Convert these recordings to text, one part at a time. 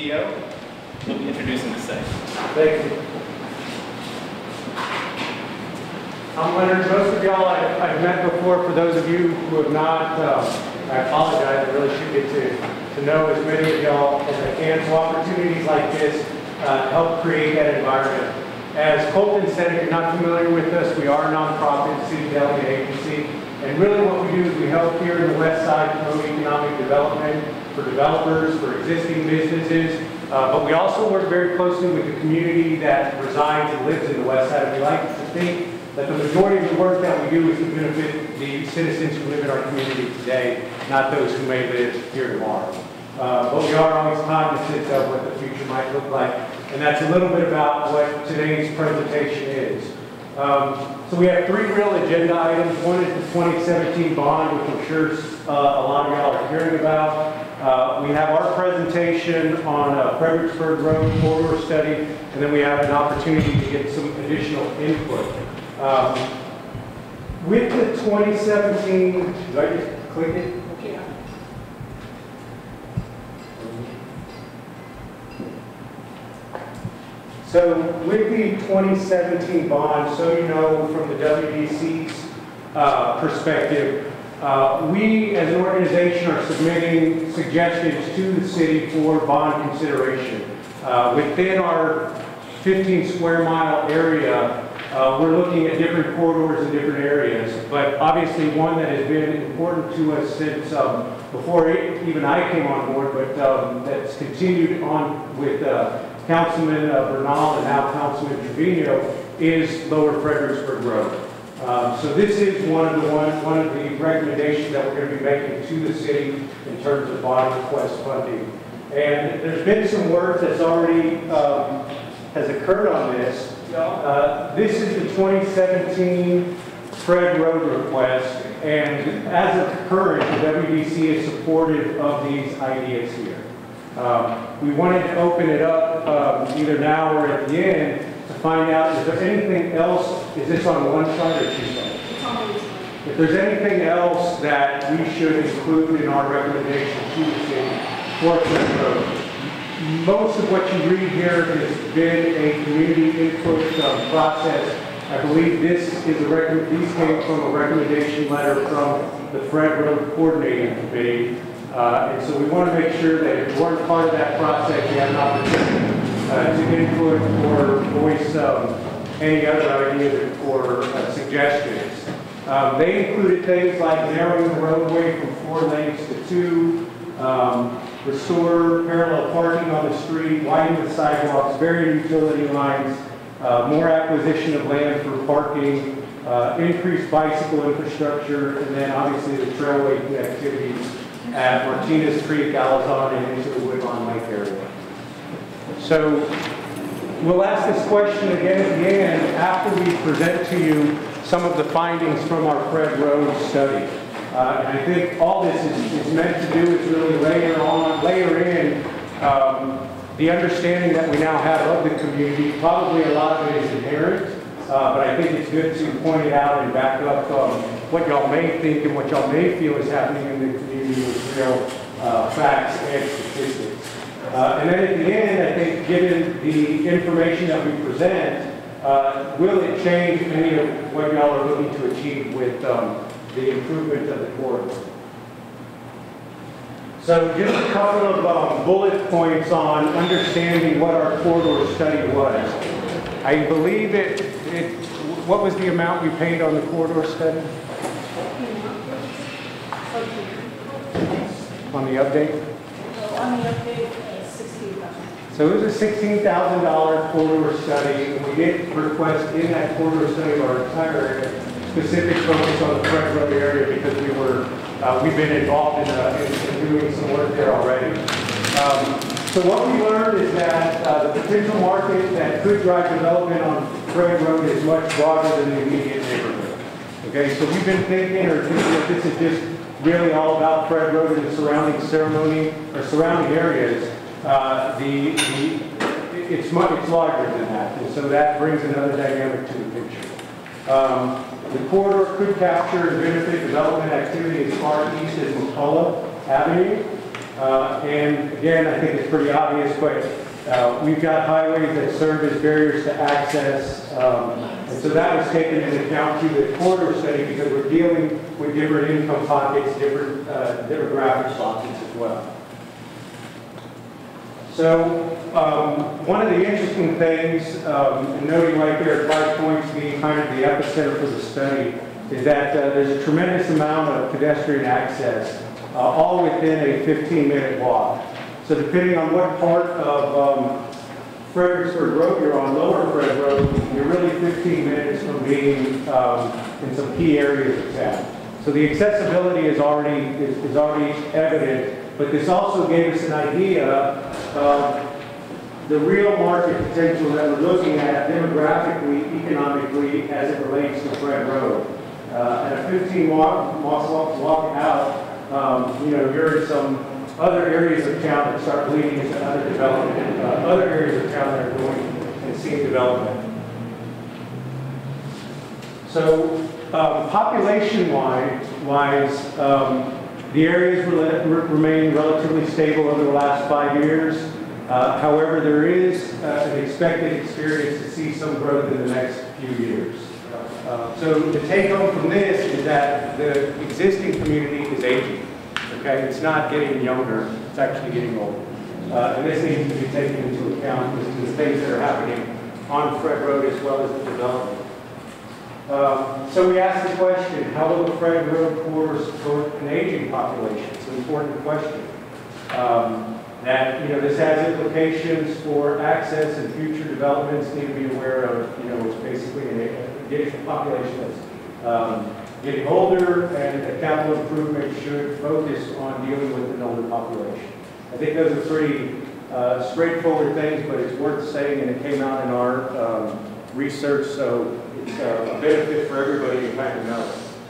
CEO, will be introducing the site. Thank you. I'm Leonard. Most of y'all I've met before. For those of you who have not, I apologize. I really should get to know as many of y'all as I can. So opportunities like this help create that environment. As Colton said, if you're not familiar with us, we are a nonprofit city delegate agency. And really what we do is we help here in the Westside promote economic development for developers, for existing businesses. But we also work very closely with the community that resides and lives in the Westside. And we like to think that the majority of the work that we do is to benefit the citizens who live in our community today, not those who may live here tomorrow. But we are always cognizant of what the future might look like. And that's a little bit about what today's presentation is. So we have three real agenda items. One is the 2017 bond, which I'm sure a lot of y'all are hearing about. We have our presentation on Fredericksburg Road corridor study, and then we have an opportunity to get some additional input. With the 2017, do I just click it? Yeah. So with the 2017 bond, so you know from the WDC's perspective, we as an organization are submitting suggestions to the city for bond consideration. Within our 15 square mile area, we're looking at different corridors in different areas, but obviously one that has been important to us since before even I came on board, but that's continued on with Councilman Bernal and now Councilman Trevino, is Lower Fredericksburg Road. So this is one of the recommendations that we're going to be making to the city in terms of bond request funding. And there's been some work that's already has occurred on this. This is the 2017 Fred Road request, and as of current, the WDC is supportive of these ideas here. We wanted to open it up either now or at the end to find out, is there anything else, is this on one side or two sides? It's on the side. If there's anything else that we should include in our recommendation to the city for Fred Road. Most of what you read here has been a community input process. I believe this is these came from a recommendation letter from the Fred Road Coordinating Committee. And so we want to make sure that if you weren't part of that process, you have an opportunity to input or voice any other ideas or suggestions. They included things like narrowing the roadway from 4 lanes to 2, restore parallel parking on the street, widen the sidewalks, bury utility lines, more acquisition of land for parking, increase bicycle infrastructure, and then obviously the trailway connectivities at Martinez Creek, Alazan, and into the Woodlawn Lake area. So we'll ask this question again at the end after we present to you some of the findings from our Fred Road study. And I think all this is meant to do is really layer in the understanding that we now have of the community. Probably a lot of it is inherent, but I think it's good to point it out and back up what y'all may think and what y'all may feel is happening in the community with real facts and statistics. And then at the end, I think given the information that we present, will it change any of what y'all are looking to achieve with the improvement of the corridor? So just a couple of bullet points on understanding what our corridor study was. I believe what was the amount we paid on the corridor study? On the update? On the update, $16,000. So it was a $16,000 corridor study, and we did request in that corridor study of our entire area specific focus on the Fred Road area because we've been involved in doing some work there already. So what we learned is that the potential market that could drive development on Fred Road is much broader than the immediate neighborhood. Okay, so we've been thinking that this is just really all about Fred Road and the surrounding surrounding areas. It's larger than that, and so that brings another dynamic to the picture. The corridor could capture and benefit development activity as far east as McCullough Avenue. And again, I think it's pretty obvious, but we've got highways that serve as barriers to access. And so that was taken into account through the corridor study because we're dealing with different income pockets, different demographic pockets as well. So one of the interesting things, and noting right there at 5 points being kind of the epicenter for the study, is that there's a tremendous amount of pedestrian access, all within a 15-minute walk. So depending on what part of Fredericksburg Road you're on, Lower Fred Road, you're really 15 minutes from being in some key areas of town. So the accessibility is already evident. But this also gave us an idea of the real market potential that we're looking at demographically, economically, as it relates to Fred Road. At a 15 walk out, you're in some other areas of town that start leading into other development, other areas of town that are going and seeing development. So population-wise, the areas remain relatively stable over the last 5 years. However, there is an expected experience to see some growth in the next few years. So the take home from this is that the existing community is aging. Okay, it's not getting younger; it's actually getting older. And this needs to be taken into account with the things that are happening on Fred Road as well as the development. So we asked the question, how will the Fred Road corridor support an aging population? It's an important question. This has implications for access and future developments need to be aware of, it's basically a population that's getting older, and the capital improvement should focus on dealing with an older population. I think those are pretty straightforward things, but it's worth saying, and it came out in our research, so it's a benefit for everybody to kind of know.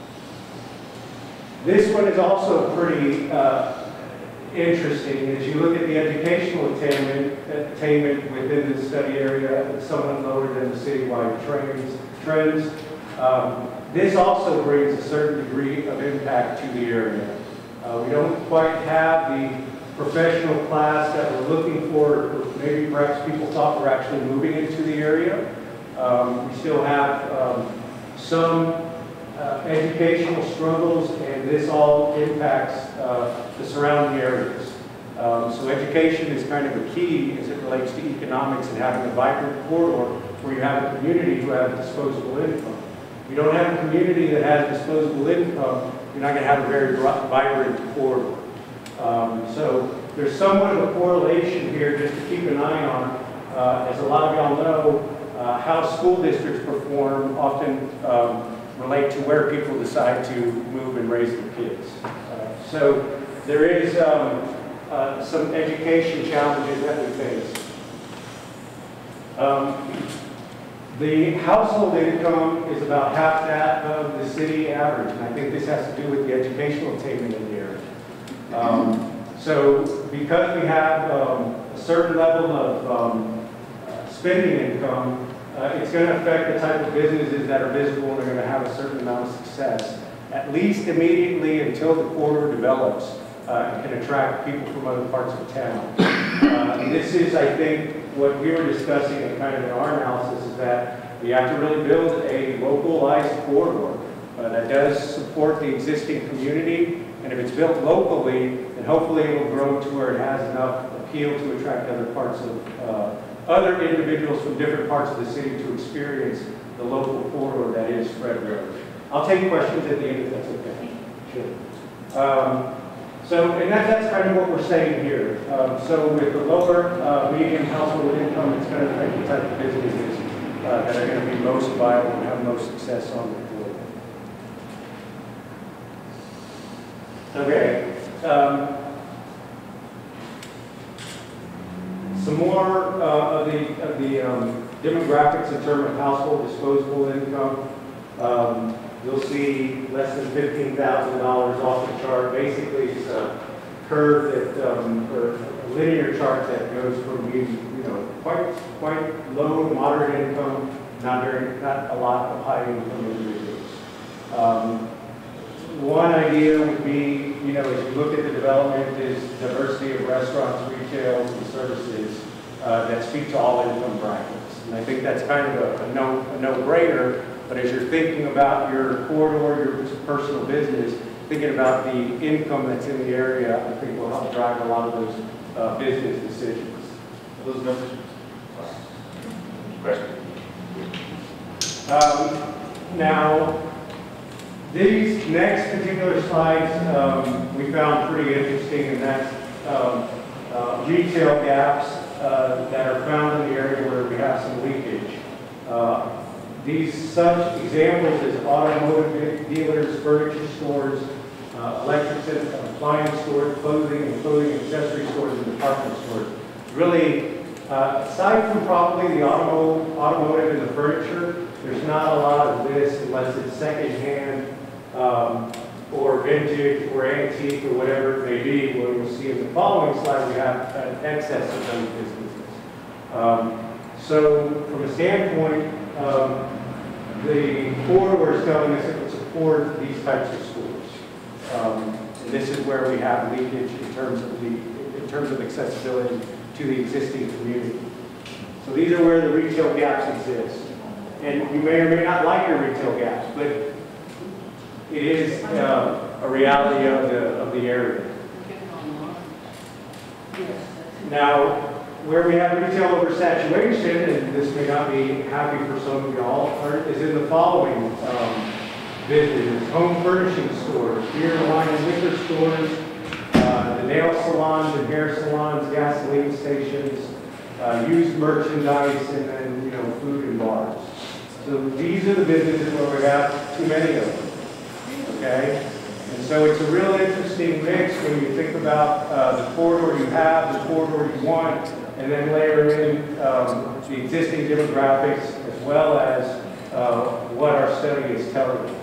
This one is also pretty interesting. As you look at the educational attainment within the study area, it's somewhat lower than the citywide trends. This also brings a certain degree of impact to the area. We don't quite have the professional class that we're looking for. Maybe perhaps people thought we're actually moving into the area. We still have some educational struggles, and this all impacts the surrounding areas. So education is kind of a key as it relates to economics and having a vibrant corridor where you have a community who have disposable income. If you don't have a community that has disposable income, you're not going to have a very vibrant corridor. So there's somewhat of a correlation here just to keep an eye on. As a lot of y'all know, how school districts perform often relate to where people decide to move and raise their kids. So there is some education challenges that we face. The household income is about half that of the city average, and I think this has to do with the educational attainment in the area. So because we have a certain level of spending income, it's going to affect the type of businesses that are visible and are going to have a certain amount of success, at least immediately until the corridor develops and can attract people from other parts of town. This is, I think, what we were discussing and kind of in our analysis is that we have to really build a localized corridor that does support the existing community, and if it's built locally, then hopefully it will grow to where it has enough appeal to attract other parts of other individuals from different parts of the city to experience the local corridor that is Fred Road. I'll take questions at the end if that's okay. Sure. And that's kind of what we're saying here. So with the lower medium household income, it's going to affect the type of businesses that are going to be most viable and have most success on the corridor. Okay. Some more of the demographics in terms of household disposable income. You'll see less than $15,000 off the chart. Basically, it's a curve that, or a linear chart that goes from being, quite low, moderate income, not a lot of high income individuals. One idea would be you know, as you look at the development, is diversity of restaurants, retail, and services that speak to all income brackets. And I think that's kind of a no-brainer, but as you're thinking about your corridor, your personal business, thinking about the income that's in the area, I think will help drive a lot of those business decisions. Are those messages? Question? Now, these next particular slides we found pretty interesting, and that's retail gaps that are found in the area where we have some leakage. These such examples as automotive dealers, furniture stores, electric and appliance stores, clothing and clothing accessory stores, and department stores. Really, aside from probably the automotive and the furniture, there's not a lot of this unless it's secondhand or vintage or antique or whatever it may be. What you'll see in the following slide, we have an excess of those businesses. So from a standpoint, the corridor is telling us it would support these types of schools. And this is where we have leakage in terms of accessibility to the existing community. So these are where the retail gaps exist. And you may or may not like your retail gaps, but it is a reality of the area. Now, where we have retail oversaturation, and this may not be happy for some of y'all, is in the following businesses: home furnishing stores, beer, wine, and liquor stores, the nail salons and hair salons, gasoline stations, used merchandise, and then, you know, food and bars. So these are the businesses where we have too many of them. Okay? And so it's a real interesting mix when you think about the corridor you have, the corridor you want, and then layer in the existing demographics as well as what our study is telling us.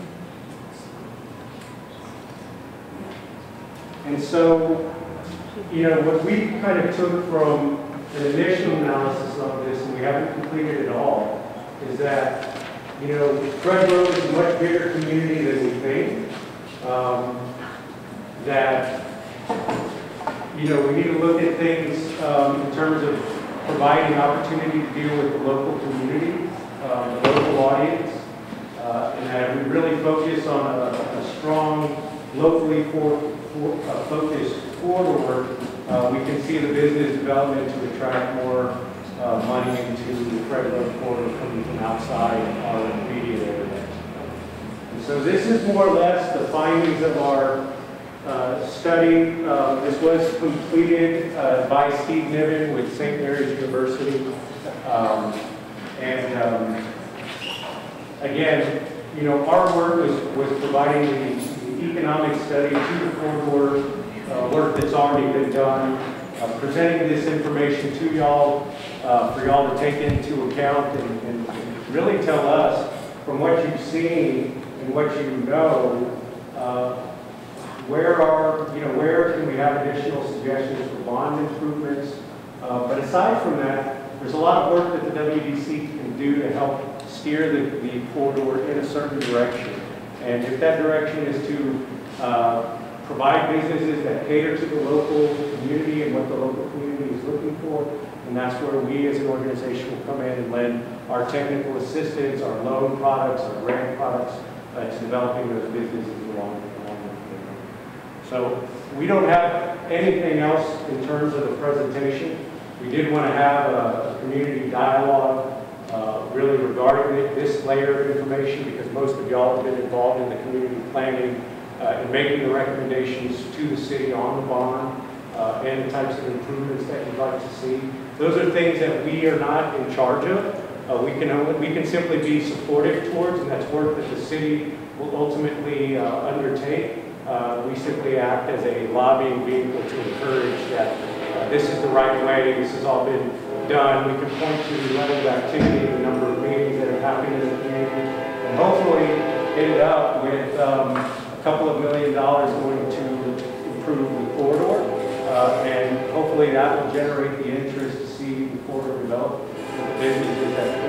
And so, you know, what we kind of took from an initial analysis of this, and we haven't completed it all, is that, you know, Fredericksburg is a much bigger community than we think. That, you know, we need to look at things in terms of providing opportunity to deal with the local community, the local audience, and that we really focus on a strong, locally focused corridor. We can see the business development to attract more money into the Fredericksburg corridor coming from outside our immediate area. And so this is more or less the findings of our study. This was completed by Steve Niven with St. Mary's University. Again, you know, our work was providing the economic study to the corridor, work that's already been done, presenting this information to y'all, for y'all to take into account and really tell us, from what you've seen and what you know, where can we have additional suggestions for bond improvements. But aside from that, there's a lot of work that the WDC can do to help steer the corridor in a certain direction. And if that direction is to provide businesses that cater to the local community and what the local community is looking for, and that's where we as an organization will come in and lend our technical assistance, our loan products, our grant products to developing those businesses along the way. So we don't have anything else in terms of the presentation. We did want to have a community dialogue really regarding this layer of information, because most of y'all have been involved in the community planning and making the recommendations to the city on the bond and the types of improvements that you'd like to see. Those are things that we are not in charge of. We can simply be supportive towards, and that's work that the city will ultimately undertake. We simply act as a lobbying vehicle to encourage that this is the right way, this has all been done. We can point to the level of activity, the number of meetings that have happened in the community, and hopefully end up with a couple of $1 million going to improve the corridor, and hopefully that will generate the interest to see the corridor develop with the businesses that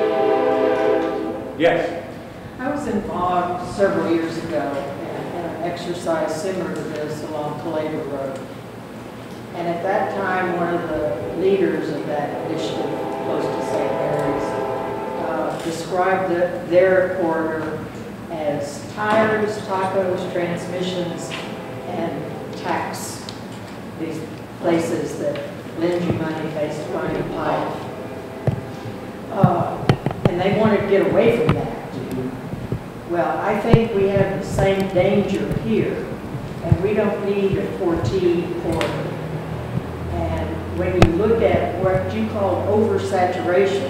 came. Yes? I was involved several years ago in an exercise similar to this along Toledo Road. And at that time, one of the leaders of that initiative, close to St. Mary's, described their corridor as tires, tacos, transmissions, and tax. These places that lend you money based upon your pipe. And they wanted to get away from that. Well, I think we have the same danger here, and we don't need a 14 corridor. And when you look at what you call oversaturation,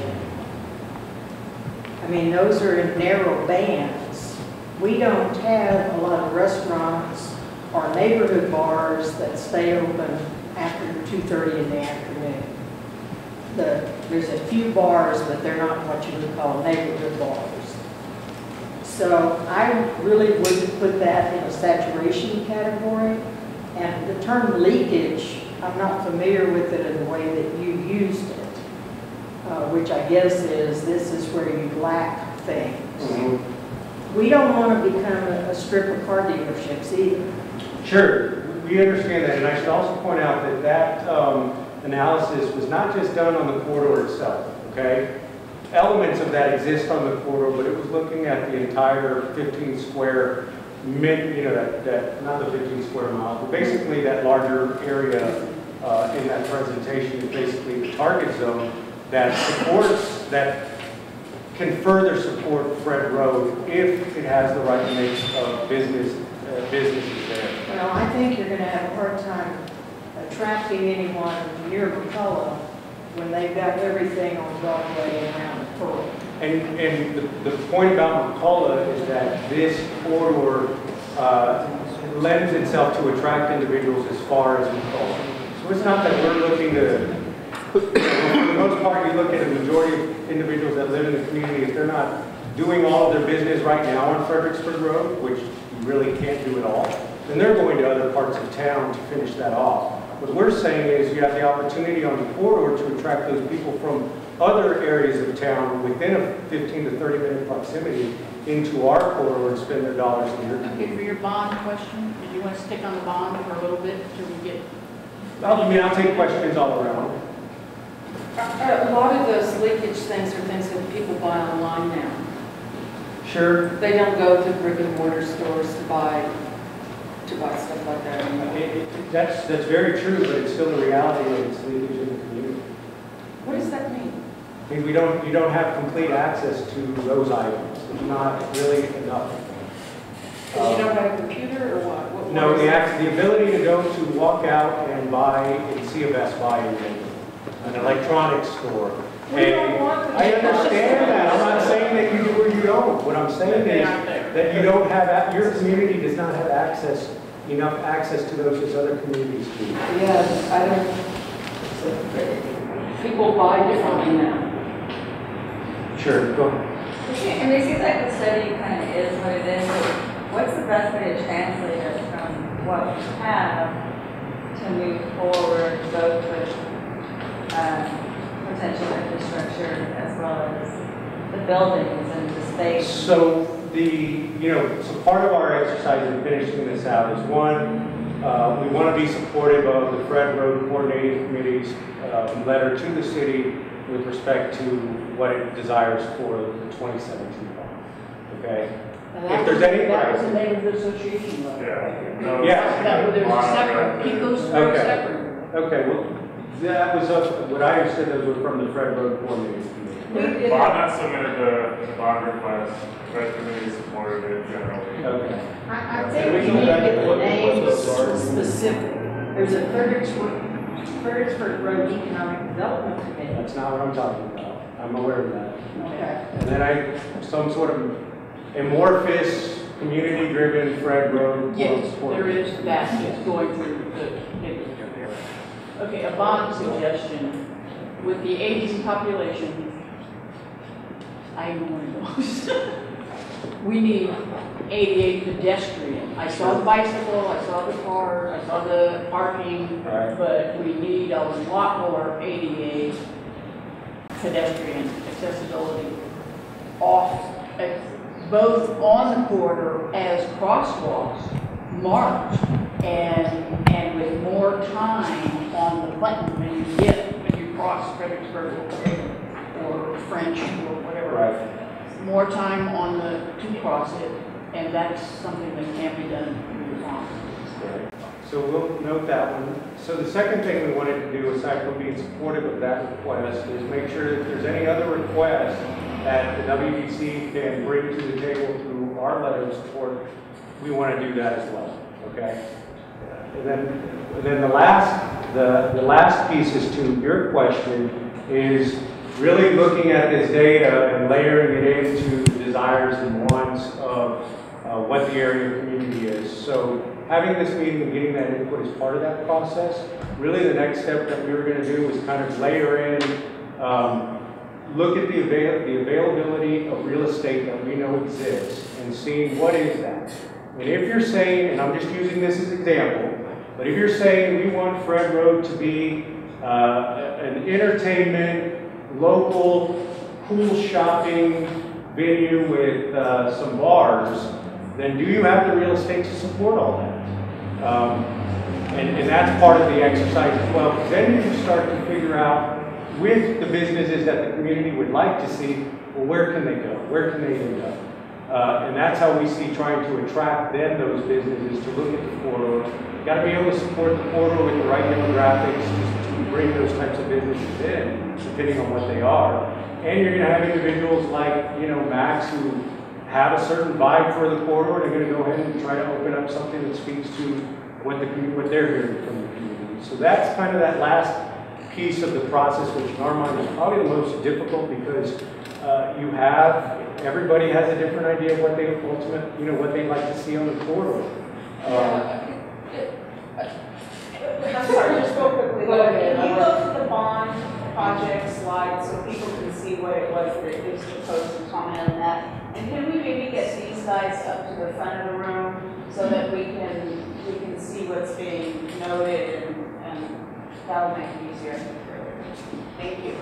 I mean, those are in narrow bands. We don't have a lot of restaurants or neighborhood bars that stay open after 2:30 in the afternoon. There's a few bars, but they're not what you would call neighborhood bars. So I really wouldn't put that in a saturation category. And the term leakage, I'm not familiar with it in the way that you used it, which I guess is this is where you lack things. Mm-hmm. We don't want to become a strip of car dealerships either. Sure, we understand that, and I should also point out that analysis was not just done on the corridor itself, okay? Elements of that exist on the corridor, but it was looking at the entire 15 square, not the 15 square miles, but basically that larger area in that presentation is basically the target zone that supports, that can further support Fred Road if it has the right mix of businesses there. Well, I think you're going to have a hard time attracting anyone near McCullough when they've got everything on Broadway and around Pearl. And the point about McCullough is that this corridor lends itself to attract individuals as far as McCullough. So it's not that we're looking to, for the most part, you look at a majority of individuals that live in the community, if they're not doing all of their business right now on Fredericksburg Road, which you really can't do it all, then they're going to other parts of town to finish that off. What we're saying is you have the opportunity on the corridor to attract those people from other areas of town within a 15 to 30 minute proximity into our corridor and spend their dollars in your community. Okay, for your bond question, did you want to stick on the bond for a little bit until we get? I'll take questions all around. A lot of those leakage things are things that people buy online now. Sure. They don't go to brick and mortar stores to buy stuff like that anymore. That's very true, but it's still the reality of its leakage in the community. What does that mean? I mean, you don't have complete access to those items. It's not really enough. Because you don't have a computer or what? No, the ability to go to walk out and buy and see a Best Buy in an electronics store. I understand that. I'm not saying that you do or you don't. What I'm saying is that you don't have, your community does not have enough access to those as other communities do. Yeah, I don't. People buy differently now. Sure, go ahead. And it seems like the study kind of is what it is, but what's the best way to translate it from what we have to move forward, both with potential infrastructure as well as the buildings and the space? So so part of our exercise in finishing this out is one, we want to be supportive of the Fred Road Coordinating Committee's letter to the city with respect to what it desires for the 2017 bond. Okay? If there's any, that was the name of the association letter. Yeah. No, yeah. There's a separate, keep those very separate. Okay, well, that was what I understood those were from the Fred Road Coordinating Committee. Bob had submitted the bond request. Fred committee supported it generally. Okay. I think we need to get the names specific. There's a Fredericksburg Road Economic Development Committee. That's not what I'm talking about. I'm aware of that. Okay. And then some sort of amorphous, community-driven Fred Road. Yes, there is that, it's going through the neighborhood there. Okay, a bond suggestion. With the aging population, I am one of those. We need ADA pedestrian. I saw the bicycle, I saw the car, I saw the parking, Right. but we need a lot more ADA pedestrian accessibility both on the corridor as crosswalks marked and with more time on the button when you cross Fredericksburg or French or whatever. Right. More time on to cross it, and that's something that can be done through the law. So we'll note that one. So the second thing we wanted to do, aside from being supportive of that request, is make sure that if there's any other requests that the WBC can bring to the table through our letter of support, we want to do that as well, okay? And then the last piece is to your question is really looking at this data and layering it into the desires and wants of what the area community is. So having this meeting and getting that input is part of that process. Really the next step that we were going to do was kind of layer in, look at the availability of real estate that we know exists and seeing what is that. And if you're saying, and I'm just using this as an example, but if you're saying we want Fred Road to be an entertainment, local, cool shopping venue with some bars, then do you have the real estate to support all that? And that's part of the exercise as well, because then you can start to figure out with the businesses that the community would like to see, well, where can they go? Where can they end up? And that's how we see trying to attract then those businesses to look at the corridor. You got to be able to support the corridor with the right demographics to bring those types of businesses in, depending on what they are. And you're going to have individuals like, Max, who have a certain vibe for the corridor. They're going to go ahead and try to open up something that speaks to what they're hearing from the community. So that's kind of that last piece of the process, which in our mind is probably the most difficult because everybody has a different idea of what they what they'd like to see on the corridor. I'm sorry, just real quickly. Can you go to the bond project slide so people can see what it was that was proposed and comment on that? And can we maybe get these guys up to the front of the room so that we can see what's being noted and that'll make it easier. Thank you.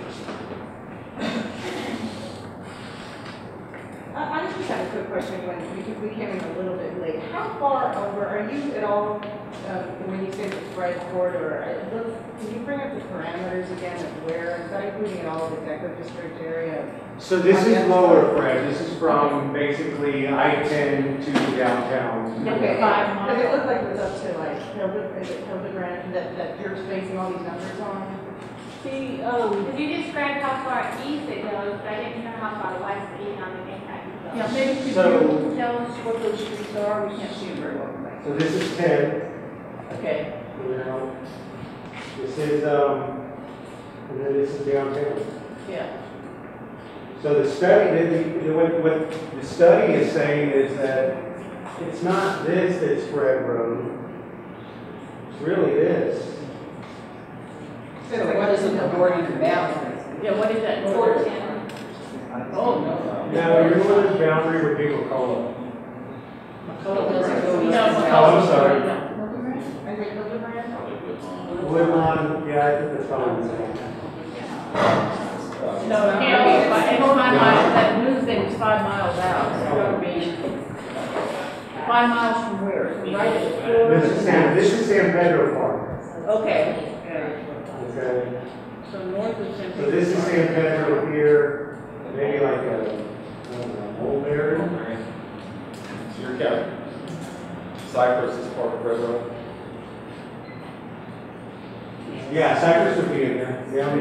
I just have a quick question because we came in a little bit late. How far over are you at all when you say the Fred corridor? Can you bring up the parameters again of where? Is that including all the Echo District area? So this is lower, Fred. This is from basically I-10 to downtown. Okay, 5 miles. Because it looked like it was up to like Hildebrand that you're spacing all these numbers on. See, could you describe how far east it goes? But I didn't know how far west or east on the impact it goes. Yeah, maybe could you tell us what those streets are? We can't see them very well. So this is 10. Okay. This is and then this is downtown. Yeah. So the study, what the study is saying is that it's not this that's Fred Road. It's really this. So what is it, the northern boundary? Yeah, what is that? 410. Oh, no. Now, your northern boundary would be McCullough. I'm sorry. Is it Hildebrand? Woodlawn, yeah, I think that's probably the same. No, it can't be. It's 5 miles. That news thing was 5 miles out. So it would be 5 miles from where? Right at the corner? This is San Pedro Park. Okay. Okay. So north of San So this is San Pedro here, maybe like a old area. It's your county. Cypress is part of Fred Road. Yeah, Cypress would be in there. Yeah,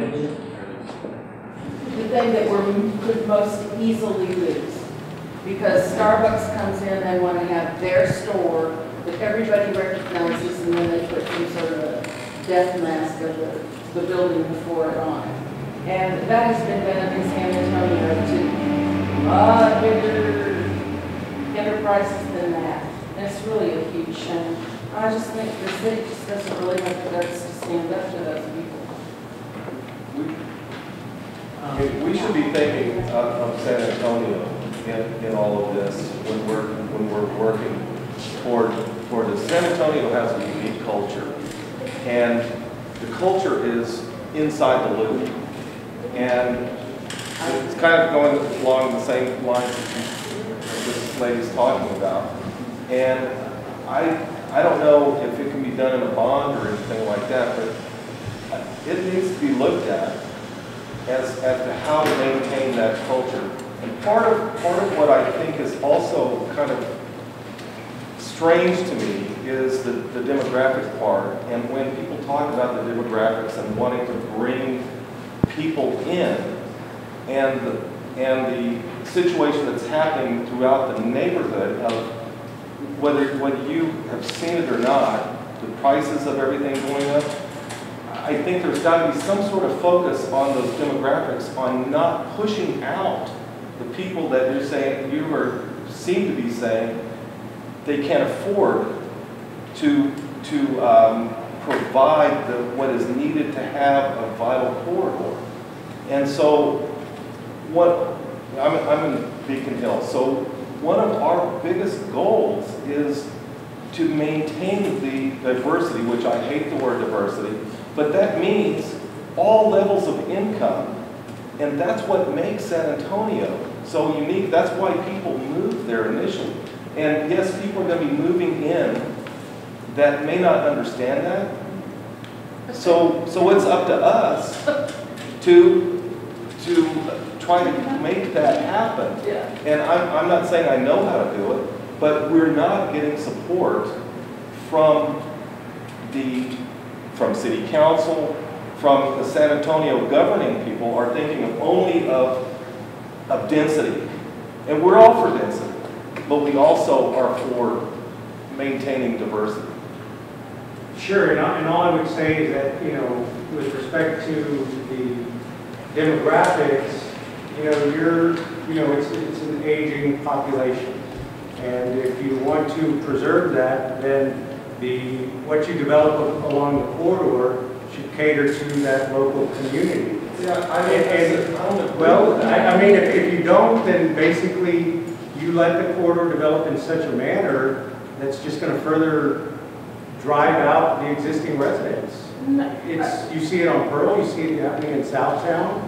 The thing that could most easily lose, because Starbucks comes in, they want to have their store that everybody recognizes, and then they put some sort of a death mask of the building before it on it. And that has been done in San Antonio to a lot bigger enterprises than that. And it's really a huge shame. I just think the city just doesn't really have the guts to stand up to those people. We should be thinking of San Antonio in all of this when we're working toward this. San Antonio has a unique culture, and the culture is inside the loop. And it's kind of going along the same lines that this lady's talking about. And I don't know if it can be done in a bond or anything like that, but it needs to be looked at as to how to maintain that culture. And part of what I think is also kind of strange to me is the demographic part. And when people talk about the demographics and wanting to bring people in, and the situation that's happening throughout the neighborhood of whether you have seen it or not, the prices of everything going up, I think there's got to be some sort of focus on those demographics, on not pushing out the people that you're saying, seem to be saying, they can't afford to provide what is needed to have a vital corridor. And so, I'm in Beacon Hill, so one of our biggest goals is to maintain the diversity, which I hate the word diversity, but that means all levels of income. And that's what makes San Antonio so unique. That's why people move there initially. And yes, people are going to be moving in that may not understand that. So it's up to us to try to make that happen. Yeah. And I'm not saying I know how to do it, but we're not getting support from city council, from the San Antonio governing people are thinking only of density. And we're all for density, but we also are for maintaining diversity. Sure, and all I would say is that, with respect to the demographics, it's an aging population. And if you want to preserve that, then what you develop along the corridor should cater to that local community. Yeah, I mean, if you don't, then basically you let the corridor develop in such a manner that's just going to further drive out the existing residents. You see it on Pearl, you see it happening in Southtown.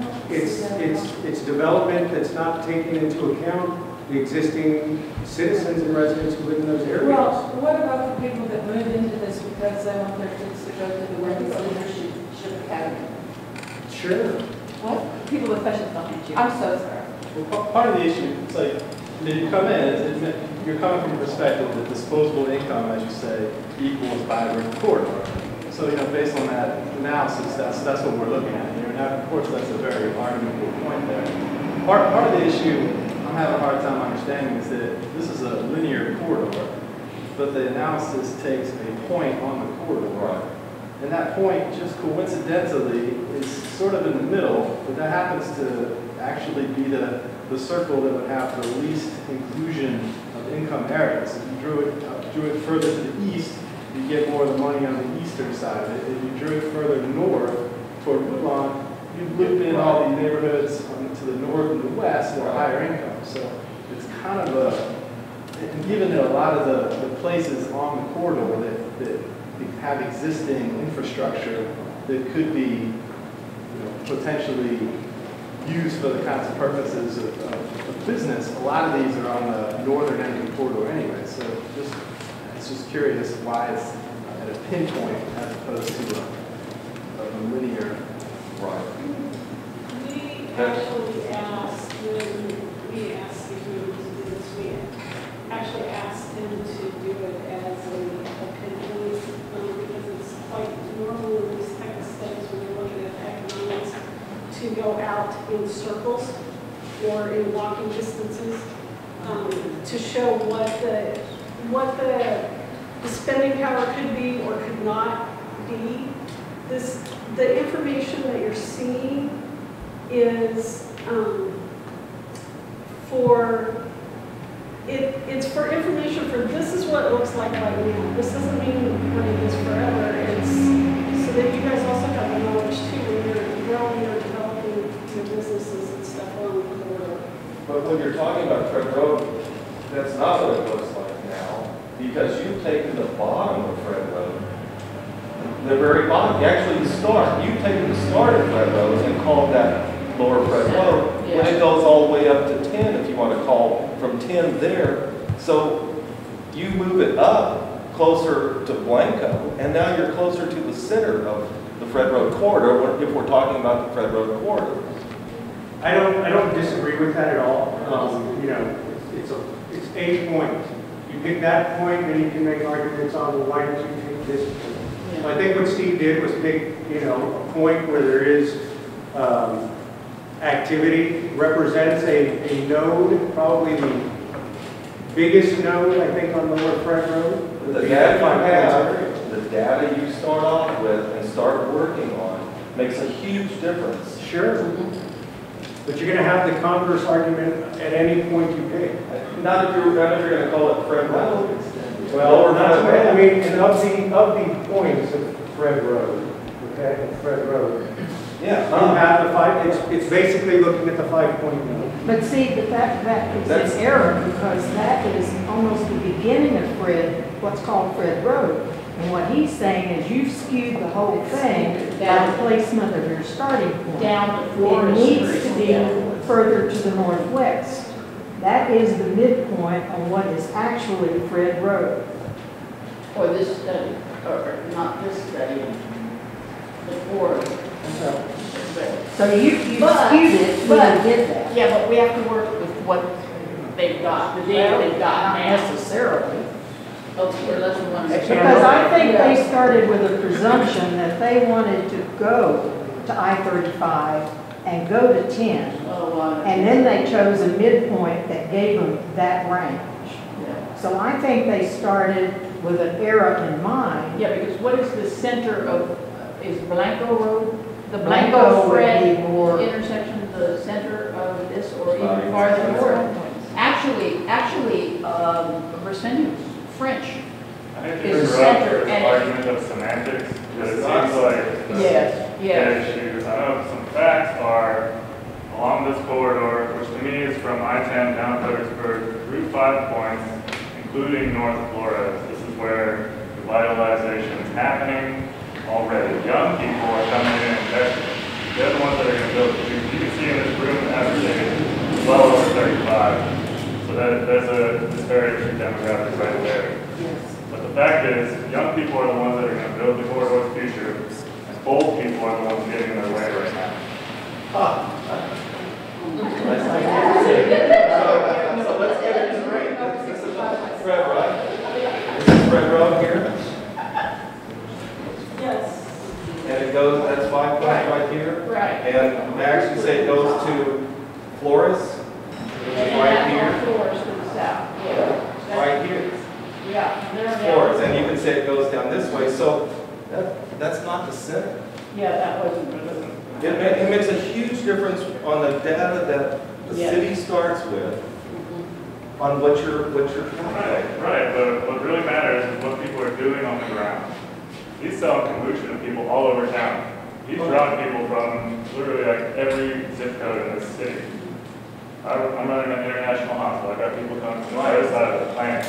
It's development that's not taking into account the existing citizens and residents who live in those areas. Well, what about the people that move into this because they want their kids to go to the Women's Leadership Academy? Sure. What? People with questions behind you. I'm so sorry. Well, part of the issue, it's like, when you come in, you're coming from a perspective that disposable income, as you say, equals vibrant corridor. So, based on that analysis, that's what we're looking at here. Now, of course, that's a very arguable point there. Part of the issue I'm having a hard time understanding is that this is a linear corridor, but the analysis takes a point on the corridor. Right. And that point, just coincidentally, is sort of in the middle, but that happens to actually be the circle that would have the least inclusion of income areas. If you drew it further to the east, you get more of the money on the eastern side. If you drew it further north toward Woodlawn, you loop in all the neighborhoods to the north and the west that are higher income. So it's kind of and given that a lot of the places on the corridor that have existing infrastructure that could be potentially used for the kinds of purposes of business, a lot of these are on the northern end of the corridor anyway. So it's just curious why it's at a pinpoint as opposed to a linear. Right. We actually asked, when we asked if we were to do this, we actually asked him to do it as a pinpoint, because it's quite normal in these type of studies when you're looking at economics to go out in circles or in walking distances to show what the spending power could be or could not be. The information that you're seeing is it's for information for this is what it looks like right now. This doesn't mean what it is forever. It's so that you guys also have the knowledge too when you're growing or developing your businesses and stuff along the corridor. But when you're talking about Fred Road, that's not what it looks like now, because you've taken the bottom of Fred Road, the very bottom, actually the start. You've taken the start of Fred Road and called that Lower Fred Road, when it goes all the way up to 10, if you want to call from 10 there. So you move it up, closer to Blanco, and now you're closer to the center of the Fred Road corridor, if we're talking about the Fred Road corridor. I don't disagree with that at all. You know, it's a point. You pick that point, then you can make arguments on, well, why did you pick this point? I think what Steve did was pick, you know, a point where there is activity, represents a node, probably the biggest node, I think, on Lower Fred Road. The data you have, the data you start off with and start working on makes a huge difference. Sure. But you're going to have the converse argument at any point you pick. Not if you're going to call it Fred Road. Well, not Fred. I mean, and of the points of Fred Road, okay, Fred Road. Yeah. You have the five. It's basically looking at the 5-point node. But see, that is an error because that is almost the beginning of what's called Fred Road. And what he's saying is you've skewed the whole thing by the placement of your starting point. Down to It Florida. needs to be further to the northwest. That is the midpoint on what is actually Fred Road. Or this study, or not this study, the Florida. So you skewed But- it when you did that. Yeah, but we have to work with what they've got, the data they've got Not now. necessarily. Okay, let's run. Because I think they started with a presumption that they wanted to go to I-35 and go to 10. And then they chose a midpoint that gave them that range. So I think they started with an era in mind. Yeah, because what is the center of, is Blanco Road? The Blanco Blanco would Fred be more- intersection, the center of this, or even farther north? Actually, Brisbane was French. I think Is it's center an and- argument of semantics, but it seems like the Yes, issue. I know some facts are along this corridor, which to me is from I-10 down Fredericksburg through 5 points, including North Florida. This is where revitalization is happening already. Young people are coming in and investing. They're the ones that are going to build it. You can see in this room the average age is well over 35. So there's a disparity in demographics right there. But the fact is, young people are the ones that are going to build the corridor's future, and old people are the ones getting in their way right now. So let's get it straight. This is Fred Road. This is Fred Road here. Yes. And it goes, that's 5 points right here. Right. And they actually say it goes to Flores, which is right here. Flores to the south, yeah. Right here. Yeah, they're Flores, down. and you can say it goes down this way. So that's not the center. Yeah, that wasn't. It makes a huge difference on the data that the Yes. city starts with on what you're Right, but what really matters is what people are doing on the ground. He's selling kombucha to people all over town. He's drawing people from literally like every zip code in this city. I'm running an international hospital. I got people coming from the other side of the planet.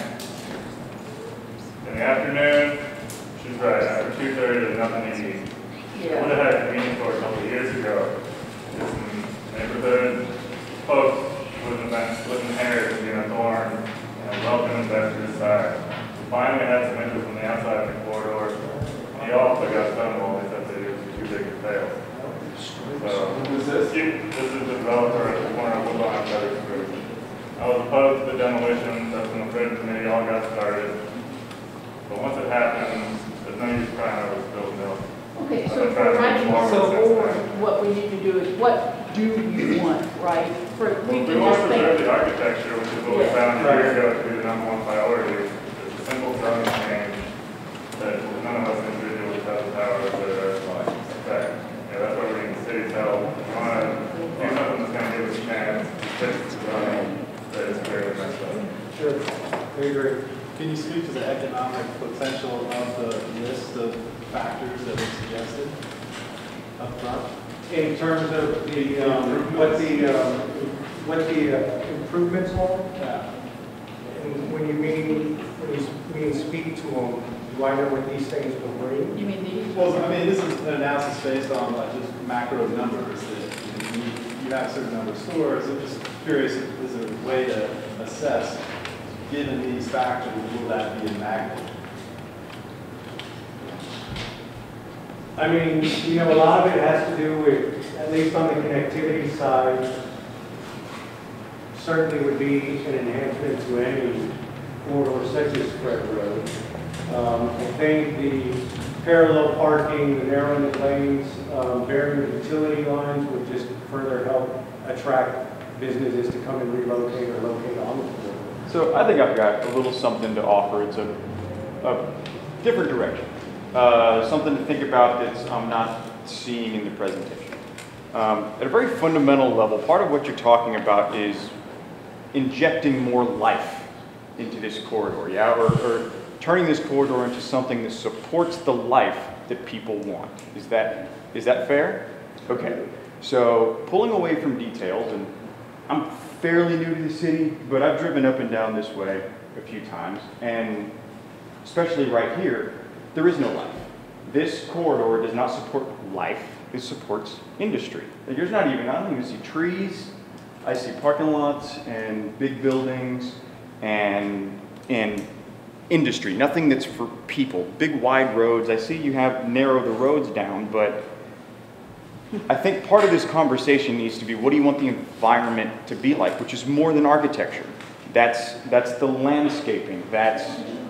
In the afternoon, she's right, after 2:30, there's nothing to eat. I would have had a convenience store a couple of years ago. Just some neighborhood folks with inheritance being a thorn and welcome investors side. We finally had some interest from the outside of the corridor. They also got stonewalled. They said they was too big to fail. So, Who's this? This is the developer at the corner of Woodlawn and Fredericksburg. I was opposed to the demolition. That's when the Fred committee all got started. But once it happens, there's no use crying over spilled milk. Okay, so for writing more forward, what we need to do is, what do you want, right? We We can want just to preserve think, the architecture, which is what we Yeah. found a year ago to be the #1 priority. It's a simple zoning change that none of us individuals have the power to affect. Yeah, that's why we need the city's help. We want to do something that's going to give us a chance to fix the zoning that is very messed up. Sure. I agree. Can you speak to the economic potential of the list of factors that were suggested up front? In terms of what the improvements are? Yeah. And when you mean speak to them, do I know what these things will bring? you mean these? Well, I mean, this is an analysis based on like just macro numbers that you have a certain number of stores. I'm just curious, is there a way to assess, given these factors, will that be a magnet? I mean, you know, a lot of it has to do with, at least on the connectivity side, certainly would be an enhancement to any corridor such as Fred Road. I think the parallel parking, the narrowing the lanes, burying the utility lines would just further help attract businesses to come and relocate or locate on the corridor. So I think I've got a little something to offer. It's a different direction. Something to think about that I'm not seeing in the presentation. At a very fundamental level, part of what you're talking about is injecting more life into this corridor, yeah? Or turning this corridor into something that supports the life that people want. Is that fair? Okay. So pulling away from details, and I'm fairly new to the city, but I've driven up and down this way a few times, and especially right here, there is no life. This corridor does not support life, it supports industry. Like, there's not even, I don't even see trees, I see parking lots and big buildings and industry, nothing that's for people. Big wide roads, I see you have narrow the roads down, but I think part of this conversation needs to be, what do you want the environment to be like, which is more than architecture. That's the landscaping, that's,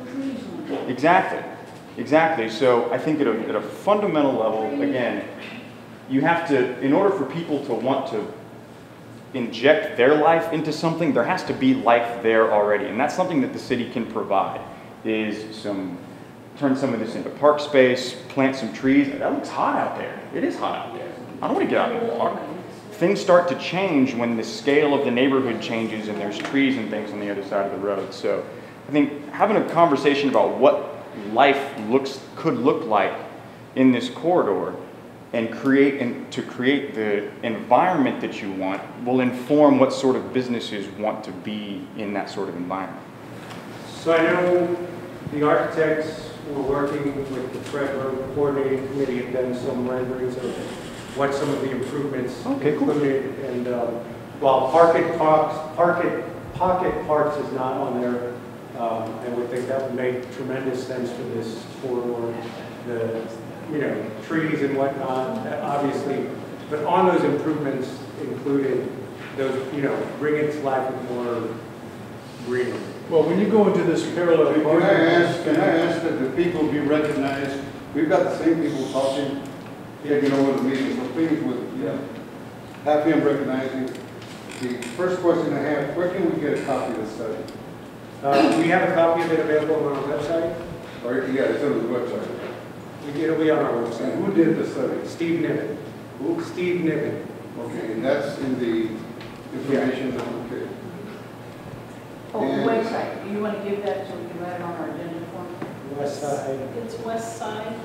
exactly. So I think at a fundamental level, again, you have to, in order for people to want to inject their life into something, there has to be life there already. And that's something that the city can provide, is turn some of this into park space, plant some trees. That looks hot out there. It is hot out there. I don't want to get out and walk. Things start to change when the scale of the neighborhood changes and there's trees and things on the other side of the road. So I think having a conversation about what life could look like in this corridor and to create the environment that you want will inform what sort of businesses want to be in that sort of environment. So I know the architects were working with the Fred Road Coordinating Committee and done some renderings of what some of the improvements included. And while pocket parks is not on there, I would think that would make tremendous sense for this corridor. The trees and whatnot, obviously, but on those improvements included those, bring it to life with more greenery. Well, when you go into this parallel Can I ask that the people be recognized? We've got the same people talking, taking over the meeting, so please have him recognizing. The first question I have, where can we get a copy of the study? We have a copy of it available on our website. Or it's on the website. It'll be on our website. And who did the study? Steve Niven. Who? Steve Niven. Okay, and that's in the information. Okay. Oh, website, you want to give that so we can write it on our agenda form? Westside. It's Westside,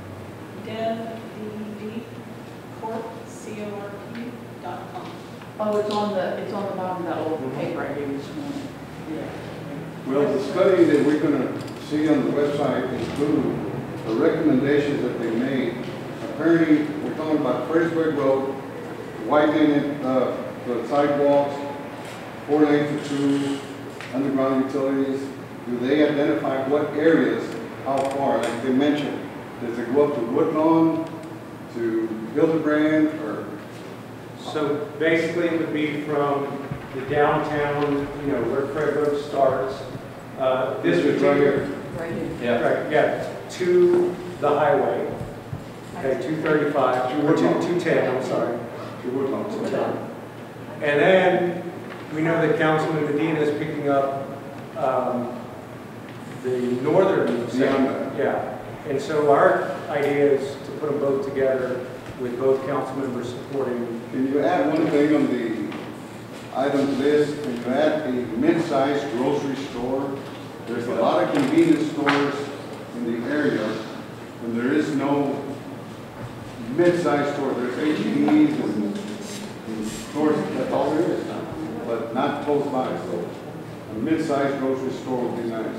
Corp.com. Oh, it's on the bottom of that old paper I gave you this morning. Yeah. Well, the study that we're going to see on the website include the recommendations that they made. Apparently, we're talking about Fredericksburg Road, widening it, the sidewalks, 4 lanes to 2, underground utilities. Do they identify what areas, how far? Like they mentioned, does it go up to Woodlawn, to Hildebrand, or? So basically, it would be from the downtown, where Fred Road starts. This would right here. Right here. Yeah. Right, yeah, to the highway. Okay, 235, or 210, I'm sorry. To Woodlawn. 210. And then we know that Councilman Medina is picking up the northern section. Yeah. And so our idea is to put them both together with both council members supporting. Can you add one thing on the items list? Can you add a mid-sized grocery store? There's a lot of convenience stores in the area, and there is no mid-sized store. There's H-E-B's and stores, that's all there is, but not close by. So a mid-sized grocery store would be nice.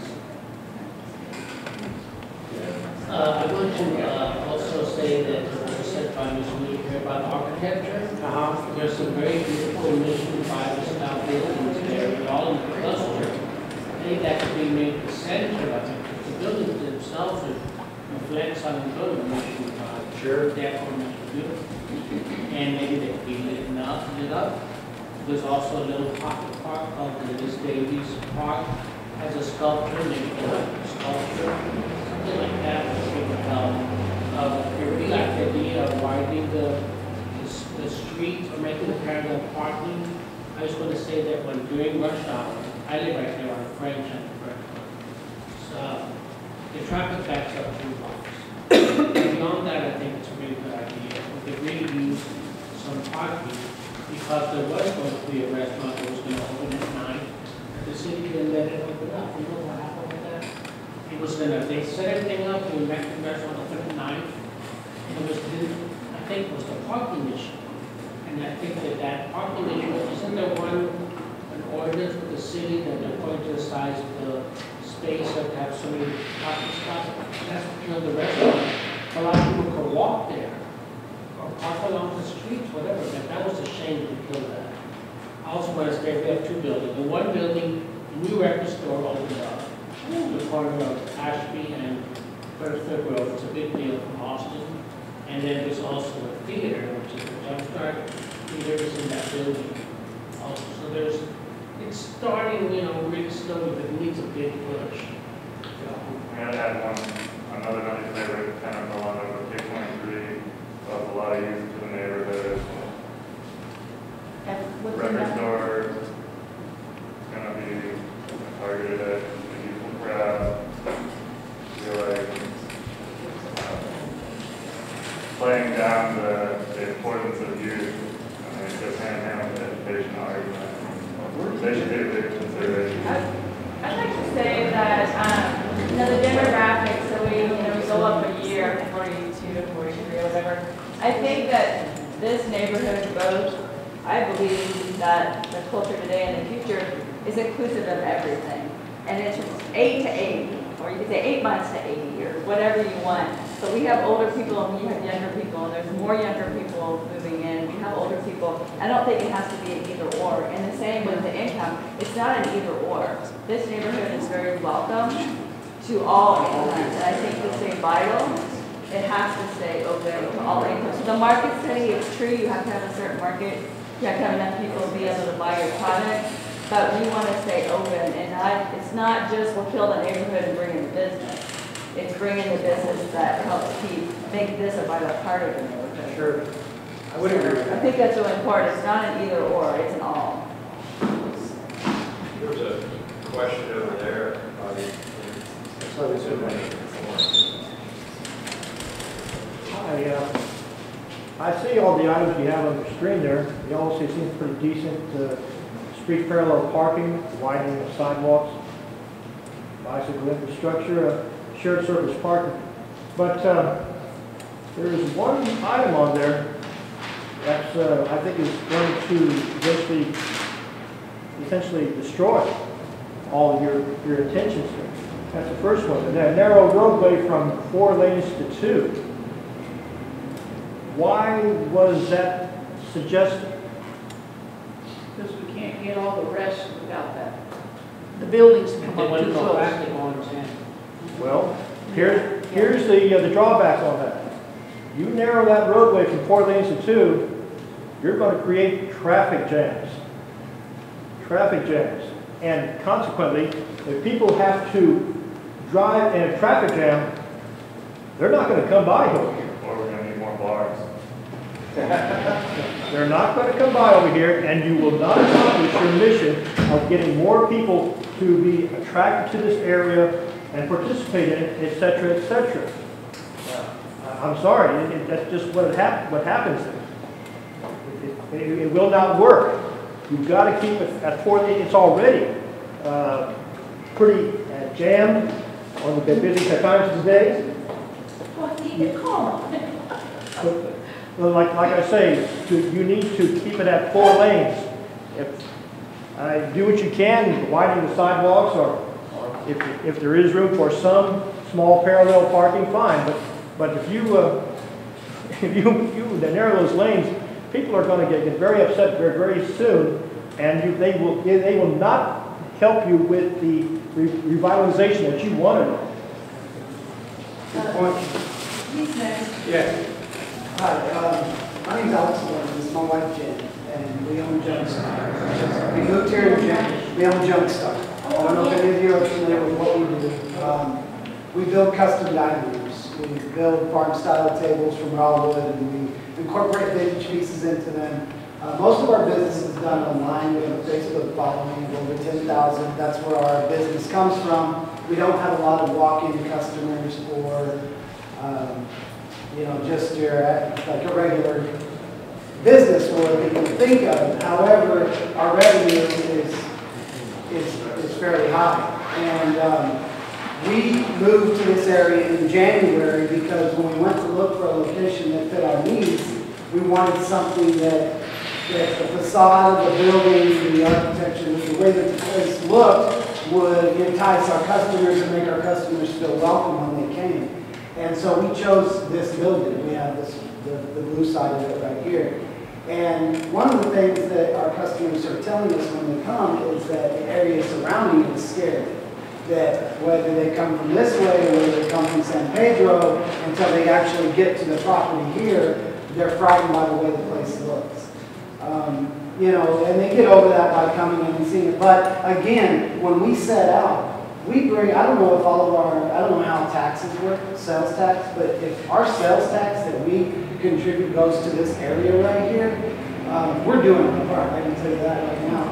I want to also say that what was said by Ms. Meeker about architecture. There's some very beautiful mission five-star buildings there, all in the cluster. I think that could be made the center, but the buildings themselves are reflects on the building, which sure, therefore, makes beautiful. And maybe they could be lit up. There's also a little pocket park called the Miss Davies Park, has a sculpture, maybe a sculpture, something like that, which would help. I really like the idea of widening the streets or making the parallel parking. I was going to say that when during rush hour, I live right there on French and Fredericksburg. So the traffic backs up 2 blocks. Beyond that, I think it's a really good idea. We could really use some parking because there was going to be a restaurant that was going to open at 9. The city didn't let it open up. You know what happened with that? It was going to, they set everything up, we met the restaurant open at 9. And it was, I think it was the parking issue. And I think that parking issue, isn't there an ordinance with the city that according to the size of the space that have so many parking spots? That's what killed the restaurant. A lot of people could walk there or park along the streets, whatever. But that was a shame to kill that. I also want to say we have 2 buildings. The one building, the new record store opened up. The corner of Ashby and Fredericksburg Road. It's a big deal from Austin. And then there's also a theater, which is a jumpstart theater is in that building. Also, so it's starting, really slowly, but it needs a big push. I'm going to add another nice neighborhood tenant along over 223, of a lot of use to the neighborhood. Record store is going to be targeted at the youthful crowd. I feel like playing down the importance of youth, I mean, it goes hand in hand with the education argument. They should be a big consideration. I'd like to say that, the demographics, so we go up a year, 42 to 43 or whatever. I think that this neighborhood both, I believe that the culture today and the future is inclusive of everything. And it's 8 to 80, or you could say 8 months to 80 years, whatever you want. So we have older people and we have younger people, and there's more younger people moving in. We have older people. I don't think it has to be an either or. And the same with the income. It's not an either or. This neighborhood is very welcome to all incomes. And I think to stay vital, it has to stay open to all incomes. So the market study, it's true, you have to have a certain market. You have to have enough people to be able to buy your product. But we want to stay open. And it's not just we'll kill the neighborhood and bring in the business. It's bringing the business that helps make this a vital part of the neighborhood. Sure. I would agree with that. I think that's so important. It's not an either or, it's an all. There was a question over there. I see all the items you have on the screen there. You all see seems pretty decent. Street parallel parking, widening of sidewalks, bicycle infrastructure, shared surface parking. But there is one item on there that's, I think, is going to essentially destroy all of your intentions here. That's the first one. That narrow roadway from 4 lanes to 2. Why was that suggested? Because we can't get all the rest without that. The buildings come up too close. Well, here's the drawback on that. You narrow that roadway from 4 lanes to 2, you're going to create traffic jams. Traffic jams. And consequently, if people have to drive in a traffic jam, they're not going to come by over here. Or we're going to need more bars. They're not going to come by over here, and you will not accomplish your mission of getting more people to be attracted to this area and participate in it, etc., etc. I'm sorry, that's just what happens. It will not work. You've got to keep it at 4. It's already pretty jammed on the busy times of the day. Well, keep it calm. Well, like I say, you need to keep it at 4 lanes. Do what you can, widen the sidewalks, or if there is room for some small parallel parking, fine. But if you narrow those lanes, people are going to get very upset very, very soon, and they will not help you with the revitalization that you wanted. Good point. He's next. Yeah. Hi, my name's Alex Warren, this is my wife Jen, and we own Junkstar. We moved here in Jan, we own Junkstar. I don't know if any of you are familiar with what we do. We build custom dining rooms. We build farm-style tables from raw wood, and we incorporate vintage pieces into them. Most of our business is done online. We have a Facebook following of over 10,000. That's where our business comes from. We don't have a lot of walk-in customers or just your like a regular business where people think of. However, our revenue is fairly high, and we moved to this area in January because when we went to look for a location that fit our needs, we wanted something that the facade of the building, the architecture, the way that the place looked would entice our customers and make our customers feel welcome when they came. And so we chose this building. We have the blue side of it right here. And one of the things that our customers are telling us when they come is that the area surrounding it is scary. That whether they come from this way or whether they come from San Pedro, until they actually get to the property here, they're frightened by the way the place looks. And they get over that by coming in and seeing it. But again, when we set out, we bring, I don't know if all of our, I don't know how taxes work, sales tax, but if our sales tax that we contribute goes to this area right here, we're doing our part, I can tell you that right now.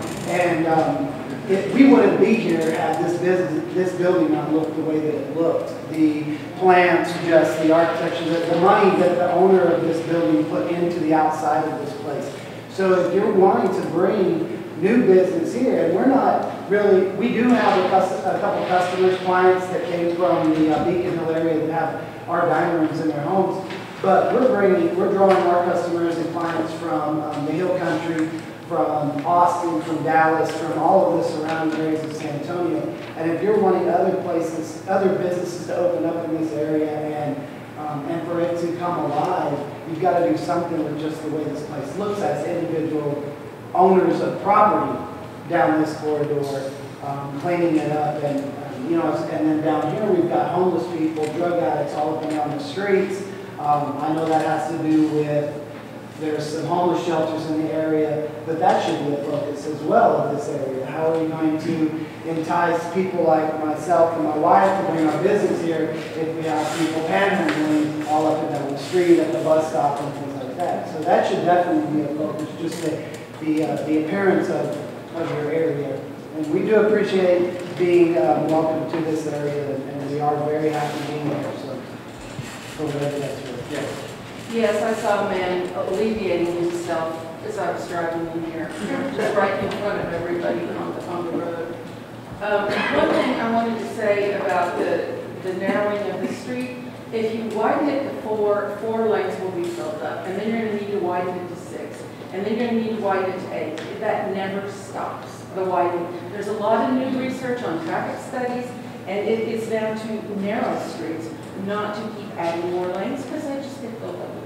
And we wouldn't be here had this building not looked the way that it looked. The plants, just the architecture, the money that the owner of this building put into the outside of this place. So if you're wanting to bring new business here, and we're not really, we do have a couple customers, clients that came from the Beacon Hill area that have our dining rooms in their homes, but we're drawing our customers and clients from the Hill Country, from Austin, from Dallas, from all of the surrounding areas of San Antonio. And if you're wanting other places, other businesses to open up in this area and for it to come alive, you've got to do something with just the way this place looks as individual owners of property down this corridor, cleaning it up, and then down here we've got homeless people, drug addicts all up and down the streets. I know that has to do with there's some homeless shelters in the area, but that should be a focus as well of this area. How are we going to entice people like myself and my wife to bring our business here if we have people panhandling all up and down the street at the bus stop and things like that? So that should definitely be a focus, just the appearance of your area. And we do appreciate being welcome to this area, and we are very happy being here. So, for whatever that's worth. Yes. Yes, I saw a man alleviating himself as I was driving in here, just right in front of everybody on the road. One thing I wanted to say about the narrowing of the street, if you widen it to four lanes will be filled up, and then you're going to need to widen it to 6, and then you're going to need to widen it to 8. That never stops, the widening. There's a lot of new research on traffic studies, and it is down to narrow streets, not to keep adding more lanes, because they just get filled up with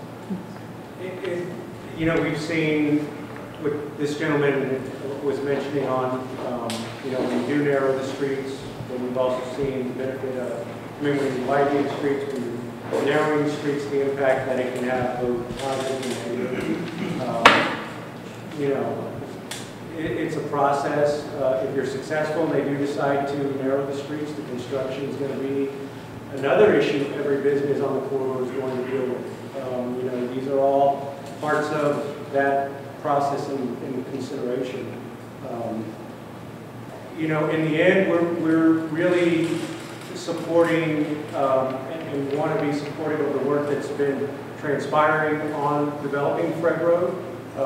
cars. We've seen what this gentleman was mentioning on, when we do narrow the streets, but we've also seen the benefit of, when we widen the streets, when narrowing the streets, the impact that it can have both positive and negative. It's a process. If you're successful and they do decide to narrow the streets, the construction is going to be another issue every business on the corridor is going to deal with. These are all parts of that process and consideration. In the end, we're really supporting and want to be supportive of the work that's been transpiring on developing Fred Road.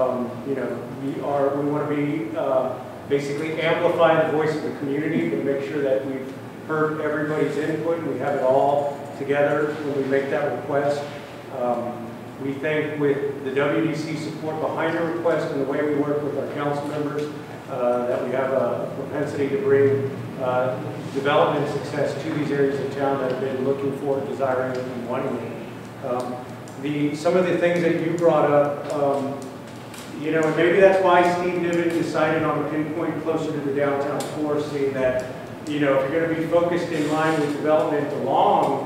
We want to be basically amplify the voice of the community and make sure that we've heard everybody's input. We have it all together when we make that request. We think with the WDC support behind the request and the way we work with our council members, that we have a propensity to bring development and success to these areas of town that have been looking for, desiring it, and wanting it. Some of the things that you brought up, and maybe that's why Steve Niven decided on a pinpoint closer to the downtown core, seeing that, if you're going to be focused in line with development along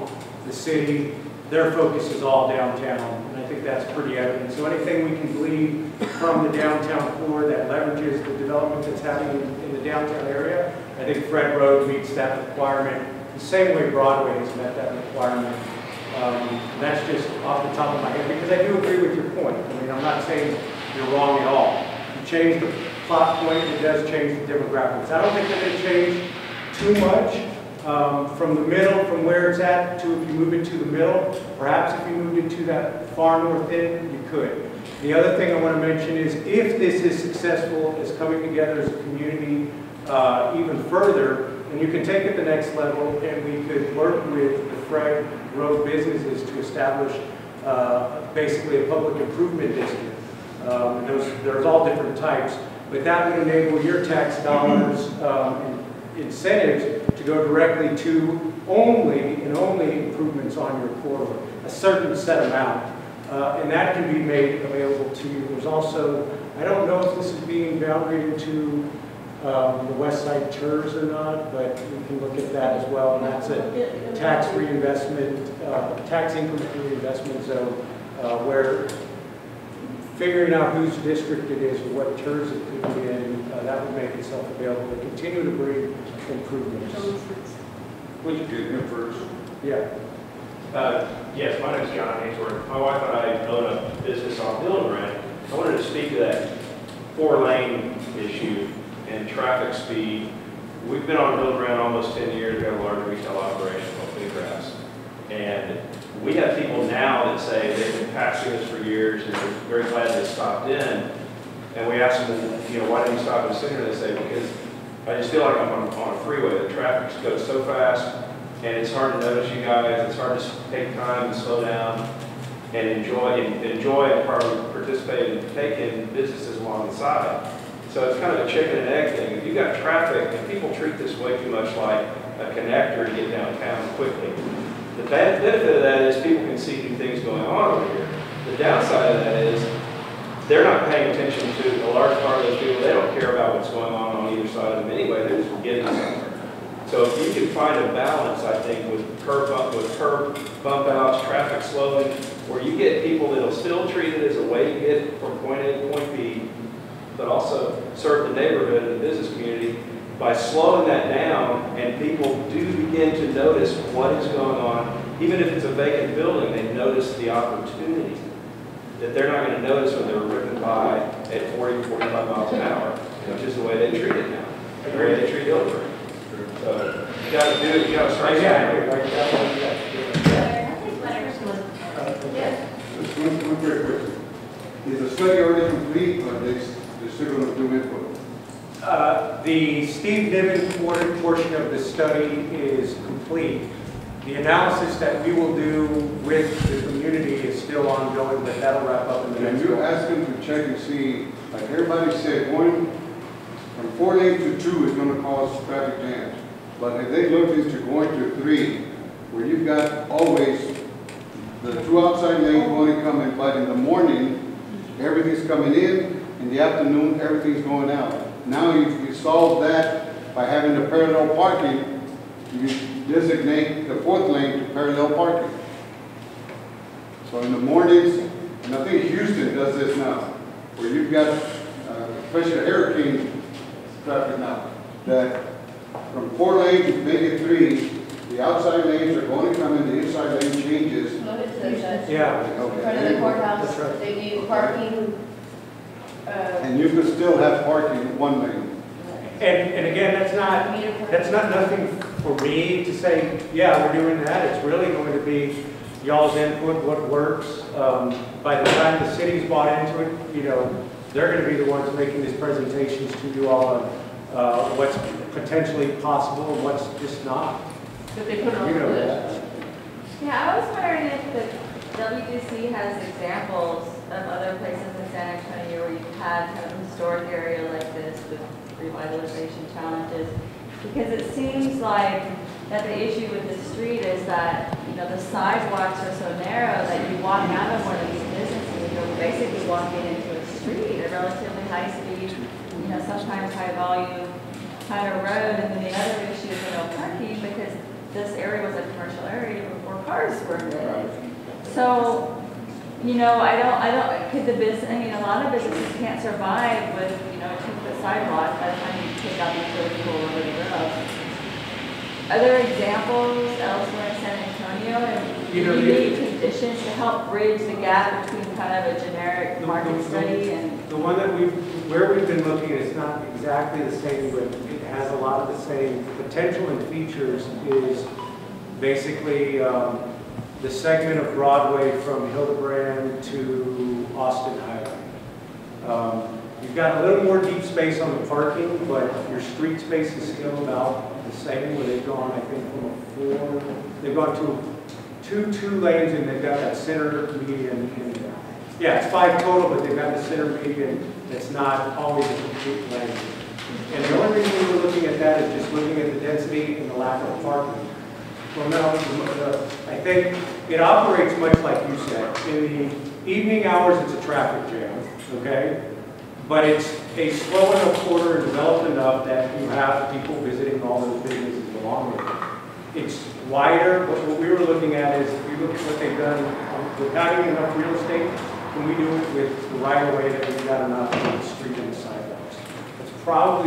the city. Their focus is all downtown, and I think that's pretty evident. So anything we can glean from the downtown core that leverages the development that's happening in the downtown area, I think Fred Road meets that requirement the same way Broadway has met that requirement. That's just off the top of my head, because I do agree with your point. I mean, I'm not saying you're wrong at all. You change the plot point, it does change the demographics. I don't think that they change too much from the middle, from where it's at, to if you move it to the middle. Perhaps if you moved it to that far north end, you could. The other thing I want to mention is if this is successful as coming together as a community even further, and you can take it the next level, and we could work with the Fred Road businesses to establish basically a public improvement district. There's all different types, but that would enable your tax dollars and incentives to go directly to only improvements on your corridor, a certain set amount. And that can be made available to you. There's also, I don't know if this is being boundaried into the Westside TERS or not, but we can look at that as well. And that's a tax reinvestment, tax increment reinvestment zone where figuring out whose district it is or what TERS it could be in, that would make itself available to continue to bring improvements. Would you do him first? Yeah. Yes, my name is John Ainsworth. My wife and I own a business on Hildebrand. I wanted to speak to that 4-lane issue and traffic speed. We've been on Hildebrand almost 10 years. We have a large retail operation called Big Grass. And we have people now that say they've been passing us for years and they're very glad they stopped in. And we ask them, why didn't you stop in sooner? They say, because I just feel like I'm on a freeway. The traffic goes so fast. And it's hard to notice you guys. It's hard to take time and slow down and enjoy and participate and take in businesses along the side. So it's kind of a chicken and egg thing. If you've got traffic, and people treat this way too much like a connector to get downtown quickly. The benefit of that is people can see new things going on over here. The downside of that is they're not paying attention to a large part of those people. They don't care about what's going on either side of them anyway. They're just getting somewhere. So if you can find a balance, I think, with curb bump outs, traffic slowing, where you get people that'll still treat it as a way to get from point A to point B, but also serve the neighborhood and the business community, by slowing that down, and people do begin to notice what is going on, even if it's a vacant building, they notice the opportunity that they're not going to notice when they're ripping by at 40, 45 miles an hour, which is the way they treat it now, the way they treat Hildebrand. So you got to do it. You got to start. Just one quick question. Is the study already complete, or they're still going to do input? The Steve Niven portion of the study is complete. The analysis that we will do with the community is still ongoing, but that'll wrap up in the next And you month. ask them to check and see, like everybody said, going from 4 lanes to 2 is going to cause traffic jams. But if they look into going to 3, where you've got always the 2 outside lanes going and coming, but in the morning, everything's coming in the afternoon, everything's going out. Now you solve that by having the parallel parking. You designate the 4th lane to parallel parking. So in the mornings, and I think Houston does this now, where you've got, especially hurricane traffic now, that from 4 lanes to make it 3, the outside lanes are going to come in, the inside lane changes. Yeah. Okay. In front of the courthouse, That's right. they do parking. And you could still have parking 1 lane. And again, that's not nothing for me to say, yeah, we're doing that. It's really going to be y'all's input, what works. By the time the city's bought into it, they're going to be the ones making these presentations to you all on what's potentially possible and what's just not. But they put it on the list. Yeah, I was wondering if the WDC has examples of other places in San Antonio where you've had kind of a historic area like this with revitalization challenges. Because it seems like that the issue with the street is that, the sidewalks are so narrow that you walk out of one of these businesses, you're basically walking into a street, a relatively high speed, sometimes high volume kind of road. And then the other issue is no parking, because this area was a commercial area before before cars were invented. So, you know, could the business, I mean, a lot of businesses can't survive with, you know, 2-foot sidewalk by the time you take out the utility pole over the road. Are there examples elsewhere in San Antonio and unique conditions to help bridge the gap between kind of a generic market study and? The one that where we've been looking, it's not exactly the same, but it has a lot of the same potential and features, is basically the segment of Broadway from Hildebrand to Austin Highway. You've got a little more deep space on the parking, but your street space is still about the same, where they've gone, I think, they've gone to two lanes, and they've got that center median. Yeah, it's 5 total, but they've got the center median that's not always a complete lane. And the only reason we were looking at that is just looking at the density and the lack of parking. Well, no, I think it operates much like you said. In the evening hours, it's a traffic jam, okay? But it's a slow enough quarter and developed enough that you have people visiting all those businesses along with it. It's wider, but what we were looking at is, if you look at what they've done with having enough real estate, can we do it with the right of way that we've got enough on the street and the sidewalks? It's probably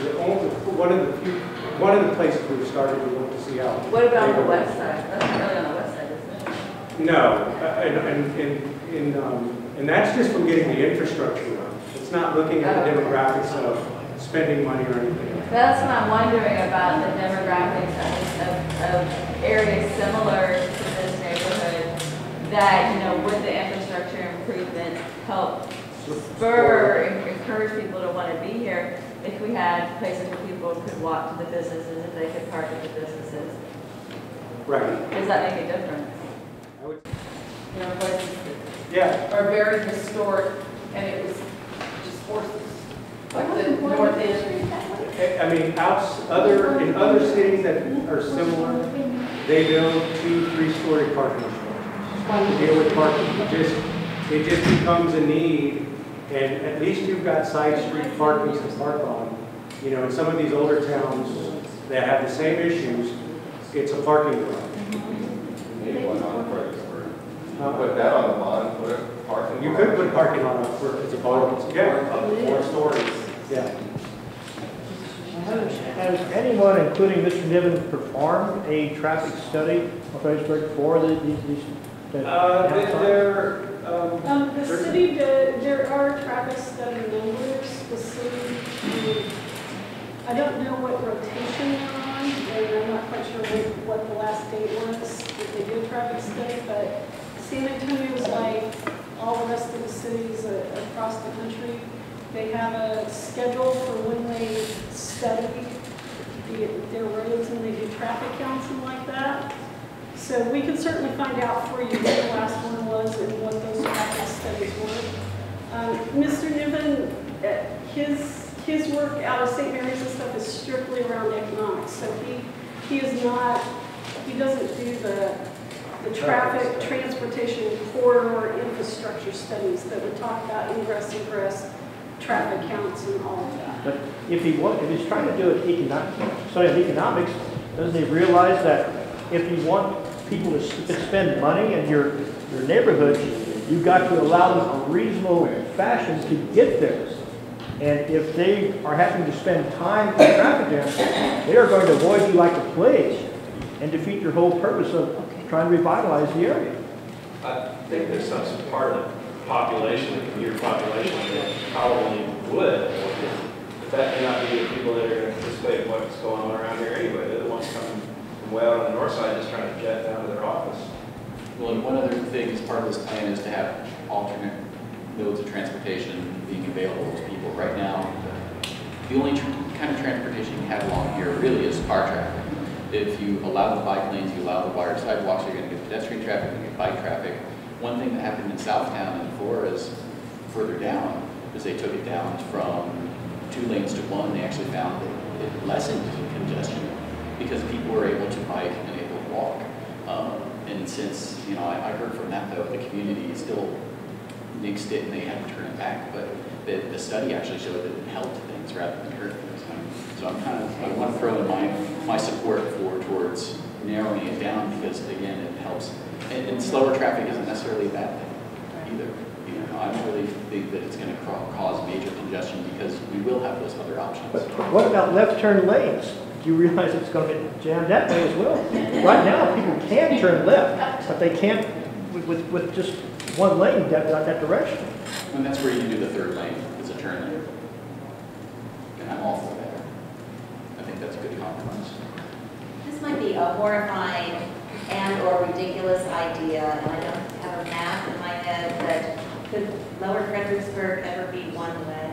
one of the places we've started to look to see how. What about the west side? That's not really on the west side, is it? No, and that's just from getting the infrastructure up. It's not looking at the demographics of spending money or anything. That's what I'm wondering about, the demographics of areas similar to this neighborhood that, you know, would the infrastructure improvement help spur and encourage people to want to be here if we had places where people could walk to the businesses, if they could park at the businesses? Right. Does that make a difference? I would. You know, places Yeah. that are very historic, and it was just horses, like the north end. I mean, in other cities that are similar, they build 2-3-story parking structures to deal with parking. It just becomes a need, and at least you've got side street parking to park on. You know, in some of these older towns that have the same issues, it's a parking garage. Maybe one on Fredericksburg. Put that on the bond, put a parking. You could put parking on it for it's a bond. Yeah. Up to 4 stories. Yeah. Has anyone, including Mr. Niven, performed a traffic study of Fredericksburg for these? The city did, there are traffic study numbers. The city, I don't know what rotation they're on, and I'm not quite sure what the last date was that they did a traffic study, but San Antonio is like all the rest of the cities across the country. They have a schedule for when they study their roads and they do traffic counts and like that. So we can certainly find out for you what the last one was and what those traffic studies were. Mr. Niven, his work out of St. Mary's and stuff is strictly around economics. So he doesn't do the traffic transportation corridor infrastructure studies that would talk about ingress, egress, traffic counts and all of that. But if he's trying to do it study economics, doesn't he realize that if you want people to spend money in your neighborhood, you've got to allow them a reasonable fashion to get there. And if they are having to spend time in traffic jams, they are going to avoid you like the plague and defeat your whole purpose of trying to revitalize the area. I think there's some part of the population, the commuter population, that probably would. But that may not be the people that are going to participate in what's going on around here anyway. They're the ones coming from way out on the north side just trying to jet down to their office. Well, and one other thing as part of this plan is to have alternate modes of transportation being available to people. Right now, the only kind of transportation you have along here really is car traffic. If you allow the bike lanes, you allow the wired sidewalks, you're going to get pedestrian traffic, you're going to get bike traffic. One thing that happened in Southtown and Flores, further down, is they took it down from 2 lanes to 1. They actually found that it lessened congestion because people were able to bike and able to walk. And since, you know, I heard from that though, the community still nixed it and they had to turn it back. But the study actually showed that it helped things rather than hurt things. So I want to throw in my support towards narrowing it down because, again, it helps. And slower traffic isn't necessarily a bad thing either. You know, I don't really think that it's going to cause major congestion because we will have those other options. But what about left turn lanes? Do you realize it's going to get jammed that way as well? Right now, people can turn left, but they can't with just one lane that direction. And that's where you do the third lane, is a turn lane. And I'm all for that. I think that's a good compromise. This might be a horrifying and or ridiculous idea, and I don't have a map in my head, but could Lower Fredericksburg ever be one way?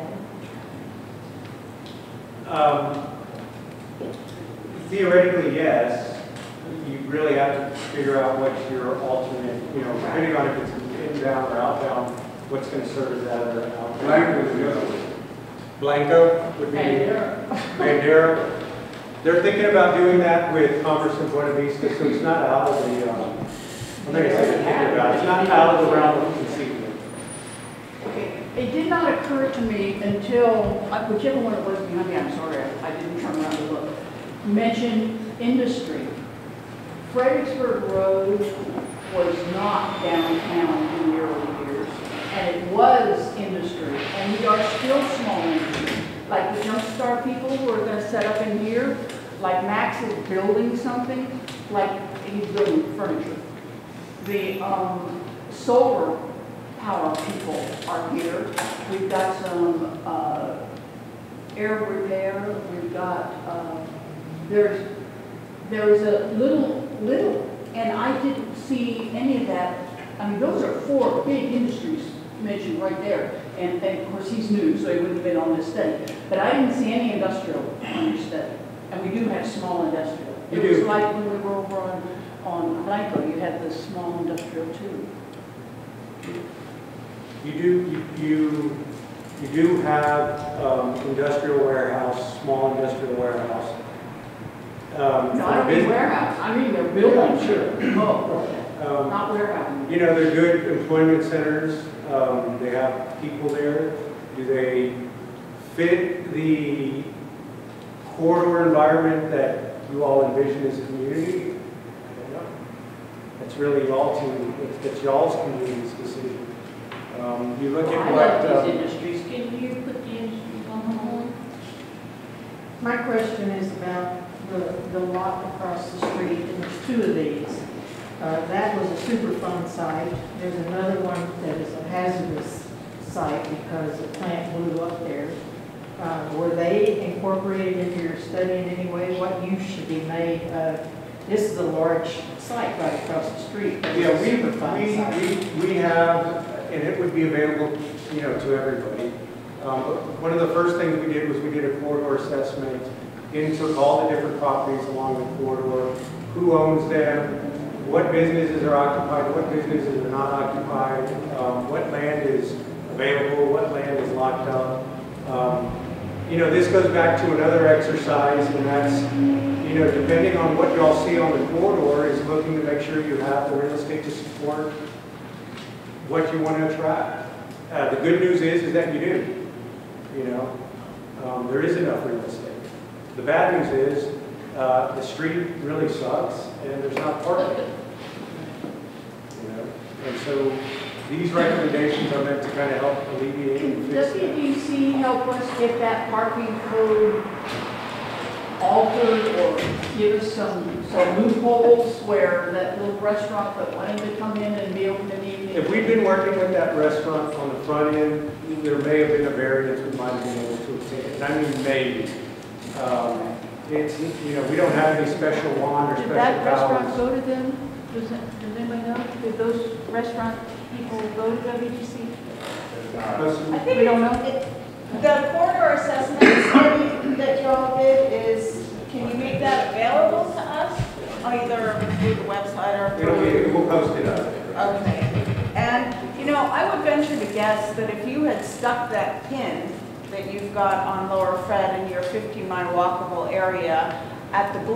Theoretically, yes. You really have to figure out what's your alternate, you know, depending on if it's inbound or outbound, what's going to serve as that or outbound. Blanco is the other one. Blanco would be Bandera. They're thinking about doing that with Commerce and Buena Vista, so it's not out of the, I'm going to say thinking about it. It's not out of the realm of conceivable. Okay, it did not occur to me until, whichever one it was behind me, I'm sorry, I didn't turn around to look, mentioned industry. Fredericksburg Road was not downtown in the early years, and it was industry, and we are still small industry. Like the Jumpstart people who are going to set up in here, like Max is building something, like he's building furniture. The solar power people are here. We've got some air repair. We've got, there's a little, and I didn't see any of that. I mean, those are 4 big industries mentioned right there. And of course, he's new, so he wouldn't have been on this study. But I didn't see any industrial on your study. And we do have small industrial. It was like when we were over on Blanco, you had the small industrial too. You do have industrial warehouse, small industrial warehouse. No, I don't mean warehouse. I mean they're building. Sure. Oh, not warehouse. You know, they're good employment centers. They have people there. Do they fit the corridor environment that you all envision as a community? I don't know. That's really it's y'all's community's decision. You look at I what... like these industries. Can you put the industries on the whole? My question is about the lot across the street, and there's 2 of these. That was a Superfund site. There's another one that is a hazardous site because the plant blew up there. Were they incorporated into your study in any way? What use should be made of? This is a large site right across the street. Yeah, we have, and it would be available, you know, to everybody. One of the first things we did was we did a corridor assessment into all the different properties along the corridor, who owns them, what businesses are occupied, what businesses are not occupied, what land is available, what land is locked up. You know, this goes back to another exercise, and that's, you know, depending on what y'all see on the corridor, is looking to make sure you have the real estate to support what you want to attract. The good news is that you do. You know, there is enough real estate. The bad news is the street really sucks, and there's not parking. You know, and so these recommendations are meant to kind of help alleviate and Can fix that. WDC help us get that parking code altered or give us some loopholes where that little restaurant that wanted to come in and be open in the evening? If we've been working with that restaurant on the front end, there may have been a variance we might have been able to obtain. And I mean maybe. It's, you know, we don't have any special wand or Did special that restaurant powers. go to them? Does anybody know? Did those restaurant people go to WDC? I think We don't know. The corridor assessment study that y'all did is, can you make that available to us? Either through the website or We'll post it up. Okay. And, you know, I would venture to guess that if you had stuck that pin that you've got on Lower Fred in your 15-mile walkable area at the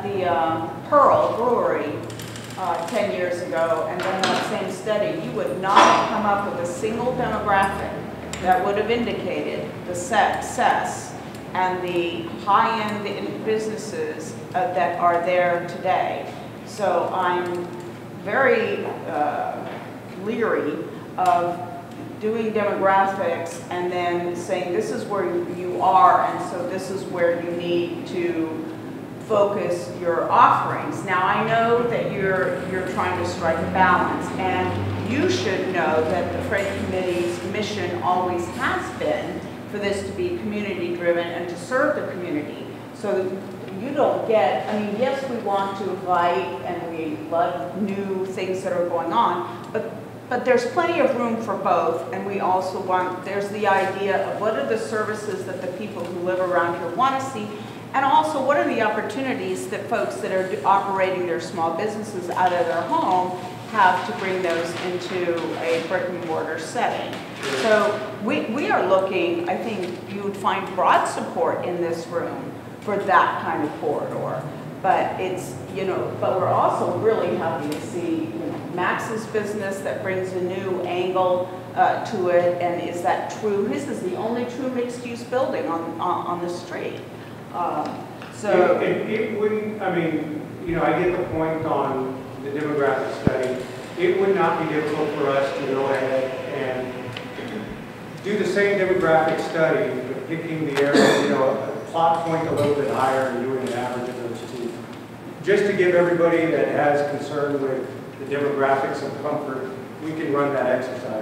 Pearl Brewery 10 years ago, and then that same study, you would not have come up with a single demographic that would have indicated the success and the high-end businesses that are there today. So I'm very leery of doing demographics and then saying this is where you are, and so this is where you need to focus your offerings. Now I know that you're trying to strike a balance, and you should know that the Fred Committee's mission always has been for this to be community driven and to serve the community. So you don't get, I mean, yes, we want to invite and we love new things that are going on, but there's plenty of room for both, and we also want, there's the idea of what are the services that the people who live around here want to see, and also what are the opportunities that folks that are operating their small businesses out of their home have to bring those into a brick and mortar setting. So we are looking, I think you would find broad support in this room for that kind of corridor. But it's, you know, but we're also really happy to see, you know, Max's business that brings a new angle to it. And is that true? His is the only true mixed-use building on the street. So it wouldn't, I mean, you know, I get the point on the demographic study. It would not be difficult for us to go ahead and do the same demographic study, but picking the area, you know, a plot point a little bit higher and doing an average of those two. Just to give everybody that has concern with the demographics and comfort, we can run that exercise.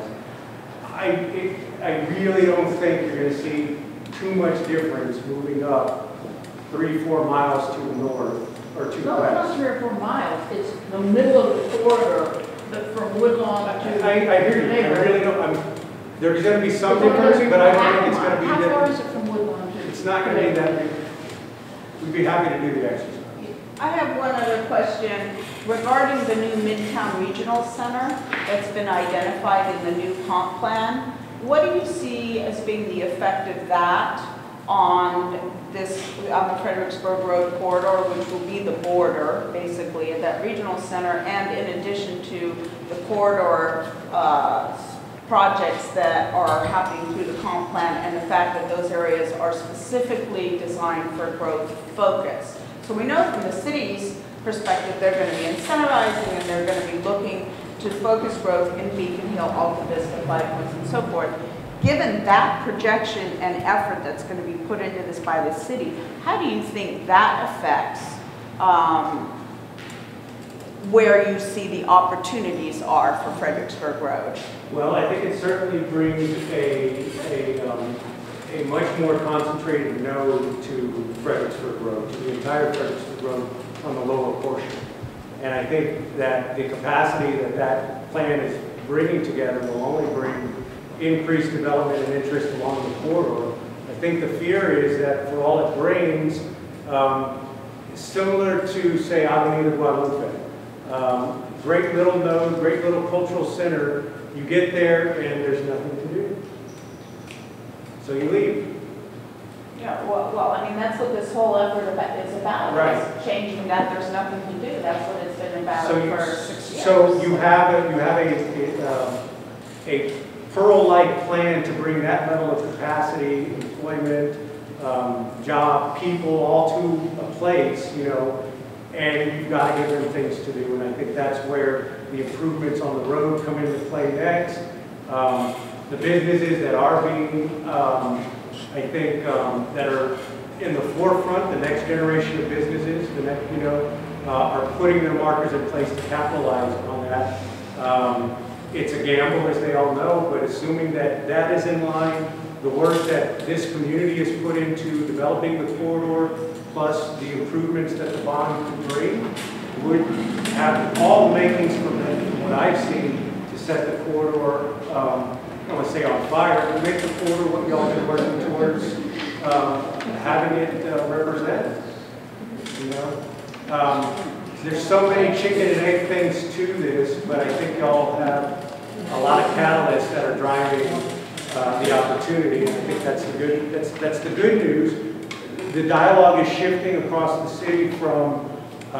I really don't think you're going to see too much difference moving up 3-4 miles to the north or to the No, it's west. not 3 or 4 miles. It's the middle of the corridor, from Woodlawn to I hear you. I really don't. There's going to be some difference, but I don't think it's going to be How far is that. it from Woodlawn to? It's not going to be that big. We'd be happy to do the exercise. I have one other question regarding the new Midtown Regional Center that's been identified in the new comp plan. What do you see as being the effect of that on the Fredericksburg Road corridor, which will be the border, basically, of that regional center, and in addition to the corridor projects that are happening through the comp plan, and the fact that those areas are specifically designed for growth focus? So we know from the city's perspective, they're going to be incentivizing and they're going to be looking to focus growth in Beacon Hill, Alta Vista, Five Points, and so forth. Given that projection and effort that's going to be put into this by the city, how do you think that affects where you see the opportunities are for Fredericksburg Road? Well, I think it certainly brings a much more concentrated node to Fredericksburg Road, to the entire Fredericksburg Road on the lower portion. And I think that the capacity that that plan is bringing together will only bring increased development and interest along the corridor. I think the fear is that for all it brings, similar to, say, Avenida Guadalupe, great little node, great little cultural center, you get there and there's nothing to do. So you leave. Yeah, well, I mean, that's what this whole effort is about. Right. Is changing that there's nothing to do. That's what it's been about for 6 years. So you have a Pearl-like plan to bring that level of capacity, employment, job, people all to a place, you know, and you've got to give them things to do. And I think that's where the improvements on the road come into play next. The businesses that are being, I think, that are in the forefront, the next generation of businesses, the next, you know, are putting their markers in place to capitalize on that. It's a gamble, as they all know, but assuming that that is in line, the work that this community has put into developing the corridor, plus the improvements that the bond could bring, would have all the makings from what I've seen to set the corridor, I don't want to say on fire, but make the corridor what y'all been working towards having it represented. You know, there's so many chicken and egg things to this, but I think y'all have a lot of catalysts that are driving the opportunity. I think that's the good. That's the good news. The dialogue is shifting across the city from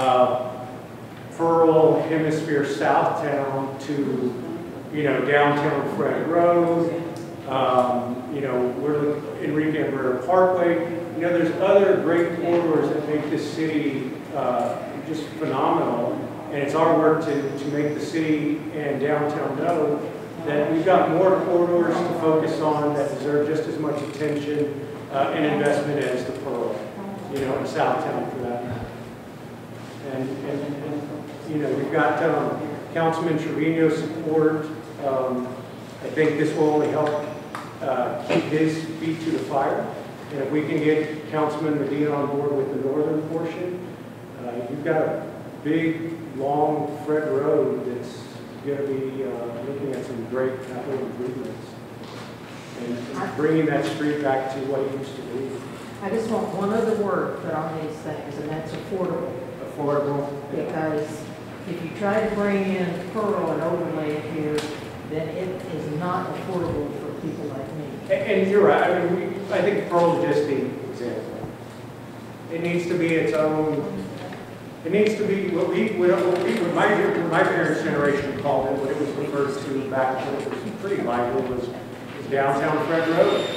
Pearl Hemisphere Southtown to, you know, downtown Fred Road. You know, we're Enrique Alberto Parkway. You know, there's other great corridors that make this city just phenomenal. And it's our work to make the city and downtown know that we've got more corridors to focus on that deserve just as much attention and investment as the Pearl, you know, in Southtown for that matter. And you know, we've got Councilman Trevino's support. I think this will only help keep his feet to the fire. And if we can get Councilman Medina on board with the northern portion, you've got a big, long Fred Road that's going to be looking at some great capital improvements and bringing that street back to what it used to be. I just want one other word put on these things, and that's affordable. Affordable. Because if you try to bring in Pearl and overlay it here, then it is not affordable for people like me. And you're right. I mean, I think Pearl is just the example. It needs to be its own. It needs to be what my parents' generation called it, what it was referred to back when it was pretty lively, was downtown Fred Road.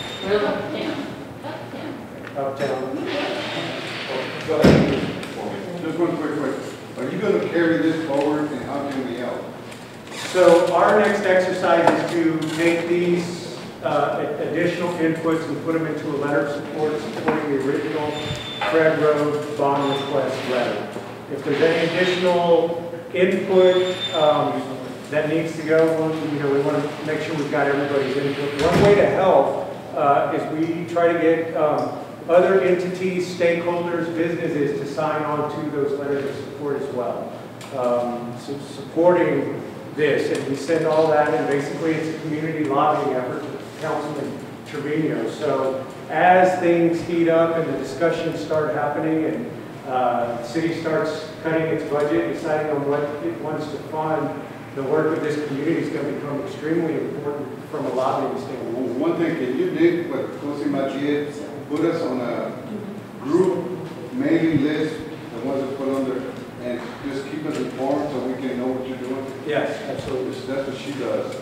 Uptown. Go ahead. Just one quick question. Are you going to carry this forward, and how can we help? So our next exercise is to take these additional inputs and put them into a letter of support supporting the original Fred Road bond request letter. If there's any additional input that needs to go, you know, we want to make sure we've got everybody's input. One way to help is we try to get other entities, stakeholders, businesses to sign on to those letters of support as well. So supporting this, and we send all that, and basically it's a community lobbying effort with Councilman Trevino. So as things heat up and the discussions start happening, and the city starts cutting its budget, deciding on what it wants to fund, the work of this community is going to become extremely important from a lobbying standpoint. One thing, can you do what Cosima did, put us on a group mailing list, the ones that put under, and just keep us informed so we can know what you're doing? Yes, absolutely. That's what she does.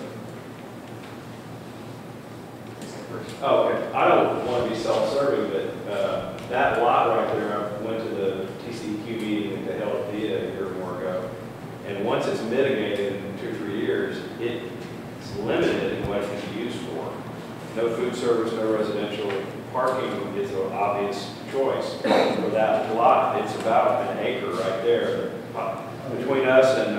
Oh, okay. I don't want to be self-serving, but that lot right there, I went to the TCEQ meeting at the held at VIA a year or more ago, and once it's mitigated in 2 or 3 years, it's limited in what it can be used for. No food service, no residential. Parking is an obvious choice for that lot. It's about an acre right there between us and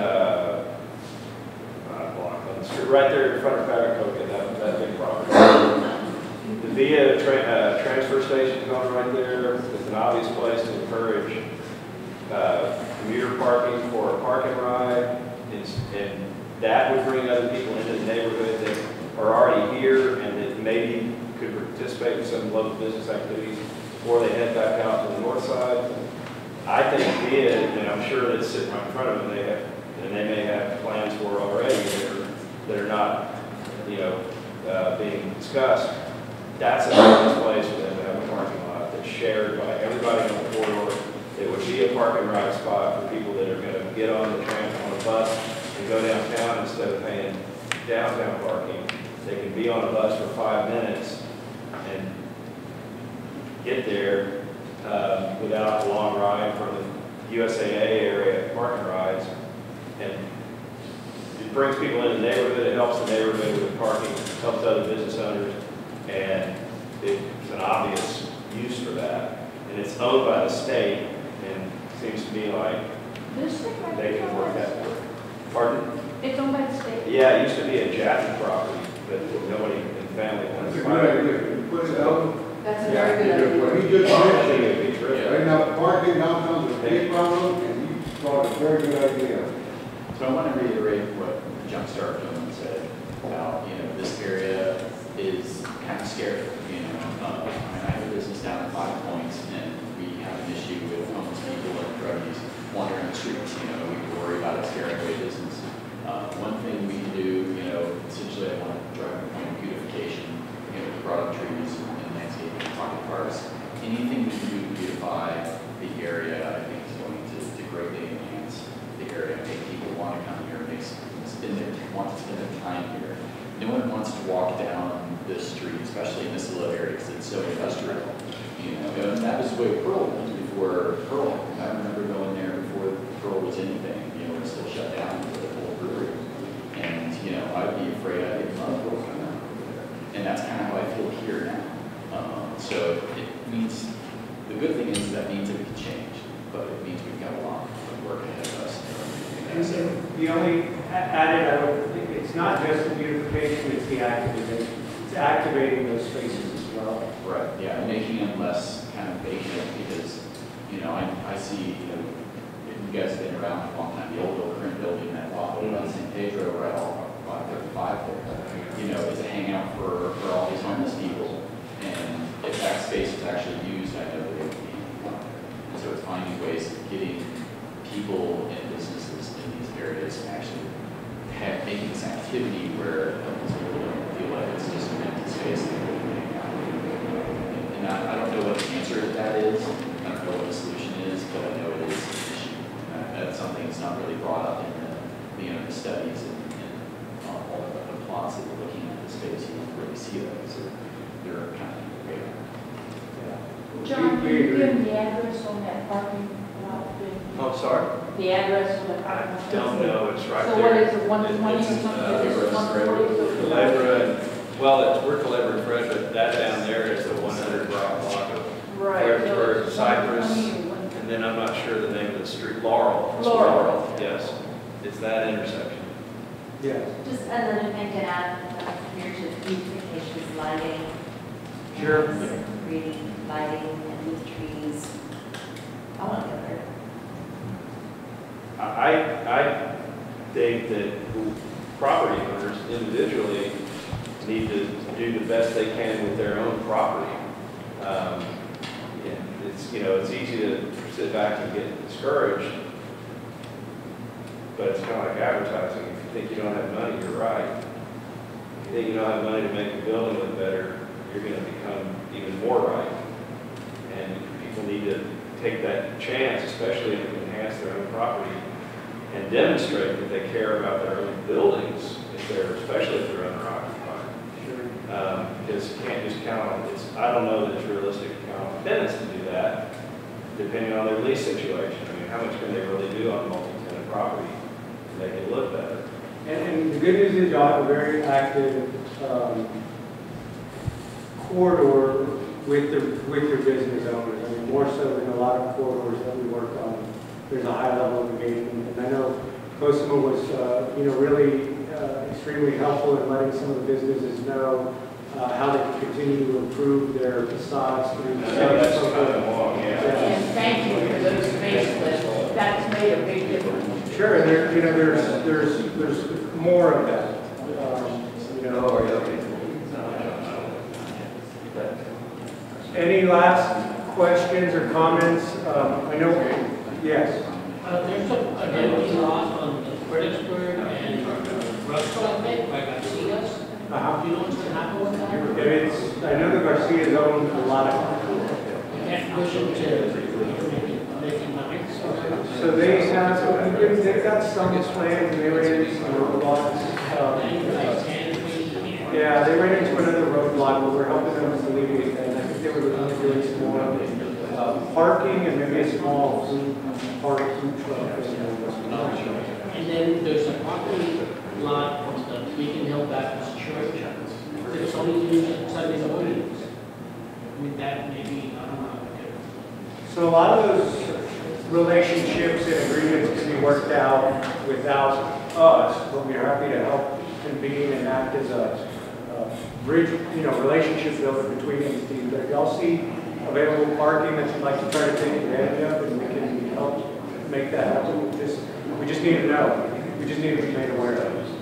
on the street right there in front of Fredericksburg, that big property. The VIA transfer station is going right there. It's an obvious place to encourage commuter parking for a park and ride, and that would bring other people into the neighborhood that are already here and that maybe could participate in some local business activities before they head back out to the north side. I think VIA, and I'm sure that's sitting right in front of them, they may have plans for already that are not, you know, being discussed. That's a nice place for them to have a parking lot that's shared by everybody on the corridor. It would be a park and ride spot for people that are going to get on the tram on a bus and go downtown instead of paying downtown parking. They can be on a bus for 5 minutes and get there without a long ride from the USAA area parking rides. And it brings people in the neighborhood, it helps the neighborhood with parking, helps other business owners, and it's an obvious use for that. And it's owned by the state, and it seems to me like they can work that work. Pardon? It's owned by the state. Yeah, it used to be a Jaffe property, but nobody in the family wants to buy it. Put it out. That's a very good idea. He just I think mentioned, it'd be terrific. right now, parking downtown is a big problem, and he thought a very good idea. So I want to reiterate what the Jumpstart gentleman said about, you know, this area is kind of scary. You know, I mean, I have a business down at 5 Points, and we have an issue with homeless people and druggies wandering the streets. You know, we worry about it scaring away business. One thing we can do, you know, essentially I want to drive the point of beautification, you know, brought up trees and landscaping, pocket parks. Anything we can do to beautify the area, I think is going to greatly enhance the area, make people want to come here, want to spend their time here. No one wants to walk down this street, especially in this little area, because it's so industrial. You know, and that was the way Pearl was before Pearl. I remember going there before Pearl was anything. you know, we're still shut down for the whole brewery. And, you know, I'd be afraid I'd get another work on that. And that's kind of how I feel here now. So it means, the good thing is that means that we can change, but it means we've got a lot of work ahead of us. And the only added, I would think, it's not just the beautification, it's the activation. It's activating those spaces as well. Right, yeah, making them less kind of vacant because, you know, I see, you know, if you guys have been around for a long time, the old Oak building that off of San Pedro, right off 35 there, you know, is a hangout for all these homeless people. And if that space is actually used, I know that it would be out there. And so it's finding ways of getting people and businesses in these areas and actually making this activity where homeless people don't feel like it's just an empty space that they can hang out. And I don't know what the answer to that is. I don't know what the solution is, but I know it is an issue. That's something that's not really brought up in the studies and all the plots that we're looking at the space. You don't really see that. So they're kind of great. John, can you give them the address on that parking lot? Oh, sorry. The address on the parking lot? I don't know, it's right so there. So what is it, 120 or something? Is it 140? Calabria, well, we're Calabria and Fred, but that down there is the 100 block of Fredericksburg, Cypress, and then I'm not sure the name of the street, Laurel. Laurel. Yes, it's that intersection. Yes. Just another thing to add, here's the beautification, lighting. Sure. Reading, lighting, and with trees. I want to go there. I think that property owners individually need to do the best they can with their own property. It's, you know, it's easy to sit back and get discouraged, but it's kind of like advertising. If you think you don't have money, you're right. If you think you don't have money to make the building look better, you're going to become even more right. And people need to take that chance, especially if they enhance their own property, and demonstrate that they care about their own buildings, especially if they're owner-occupied. Because you can't just count on it. I don't know that it's realistic to count on tenants to do that, depending on their lease situation. I mean, how much can they really do on multi-tenant property to make it look better? And the good news is y'all have a very active corridor with your business owners. I mean, more so than a lot of corridors that we work on. There's a high level of engagement, and I know COSMA was, you know, really extremely helpful in letting some of the businesses know how they can continue to improve their facades through the That's kind of long, yeah. And thank you for those facelifts. That's made a big difference. Sure, and there, you know, there's more of that. You know. Any last questions or comments? I know. Yes. There's an empty lot on Fredericksburg and Russell, I think, by Garcia's. Do you know what's going to happen with that? I know the Garcias own a lot of. Can't push them to making money. So they've got some plans, and they ran into some roadblocks. Yeah, they ran into another roadblock, but we're helping them to alleviate that. And I think they were looking at doing some more parking and maybe a small food truck. And then there's a parking lot on the Beacon Hill Baptist Church. It's only used Sunday mornings. I mean, that maybe, I don't know. So a lot of those relationships and agreements can be worked out without us, but we're happy to help convene and act as a bridge, you know, relationship builder between these teams. But if y'all see available parking that you'd like to try to take advantage of, and we can help make that happen, we just need to know. We just need to be made aware of it.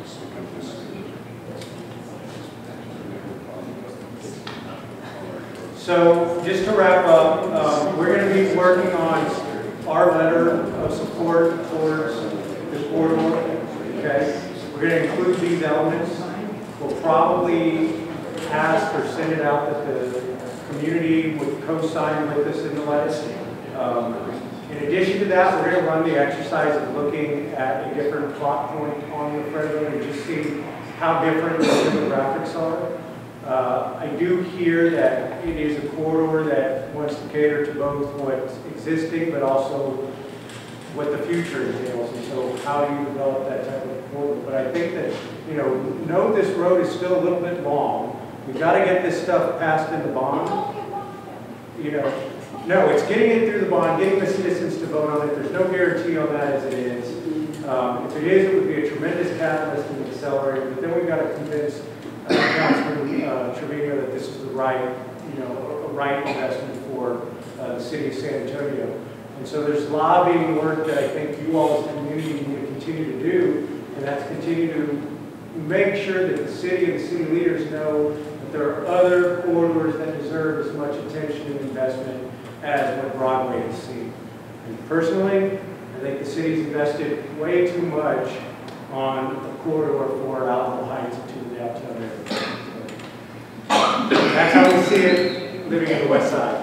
So just to wrap up, we're going to be working on our letter of support towards the corridor. Okay, we're going to include these elements. We'll probably ask or send it out that the community would co-sign with us in the letter. In addition to that, we're going to run the exercise of looking at a different plot point on the Fredericksburg and just see how different the demographics are. I do hear that it is a corridor that wants to cater to both what's existing, but also what the future entails, and so how do you develop that type of corridor. But I think that, you know this road is still a little bit long. We've got to get this stuff passed in the bond. You know, no, it's getting it through the bond, getting the citizens to vote on it. There's no guarantee on that as it is. If it is, it would be a tremendous catalyst and accelerator, but then we've got to convince Councilman Trevino that this is the right, a right investment for the city of San Antonio. And so there's lobbying work that I think you all as a community need to continue to do, and that's continue to make sure that the city and the city leaders know that there are other corridors that deserve as much attention and investment as what Broadway has seen. And personally, I think the city's invested way too much on a corridor for Alamo Heights to the downtown area. So, that's how we see it living in the West Side.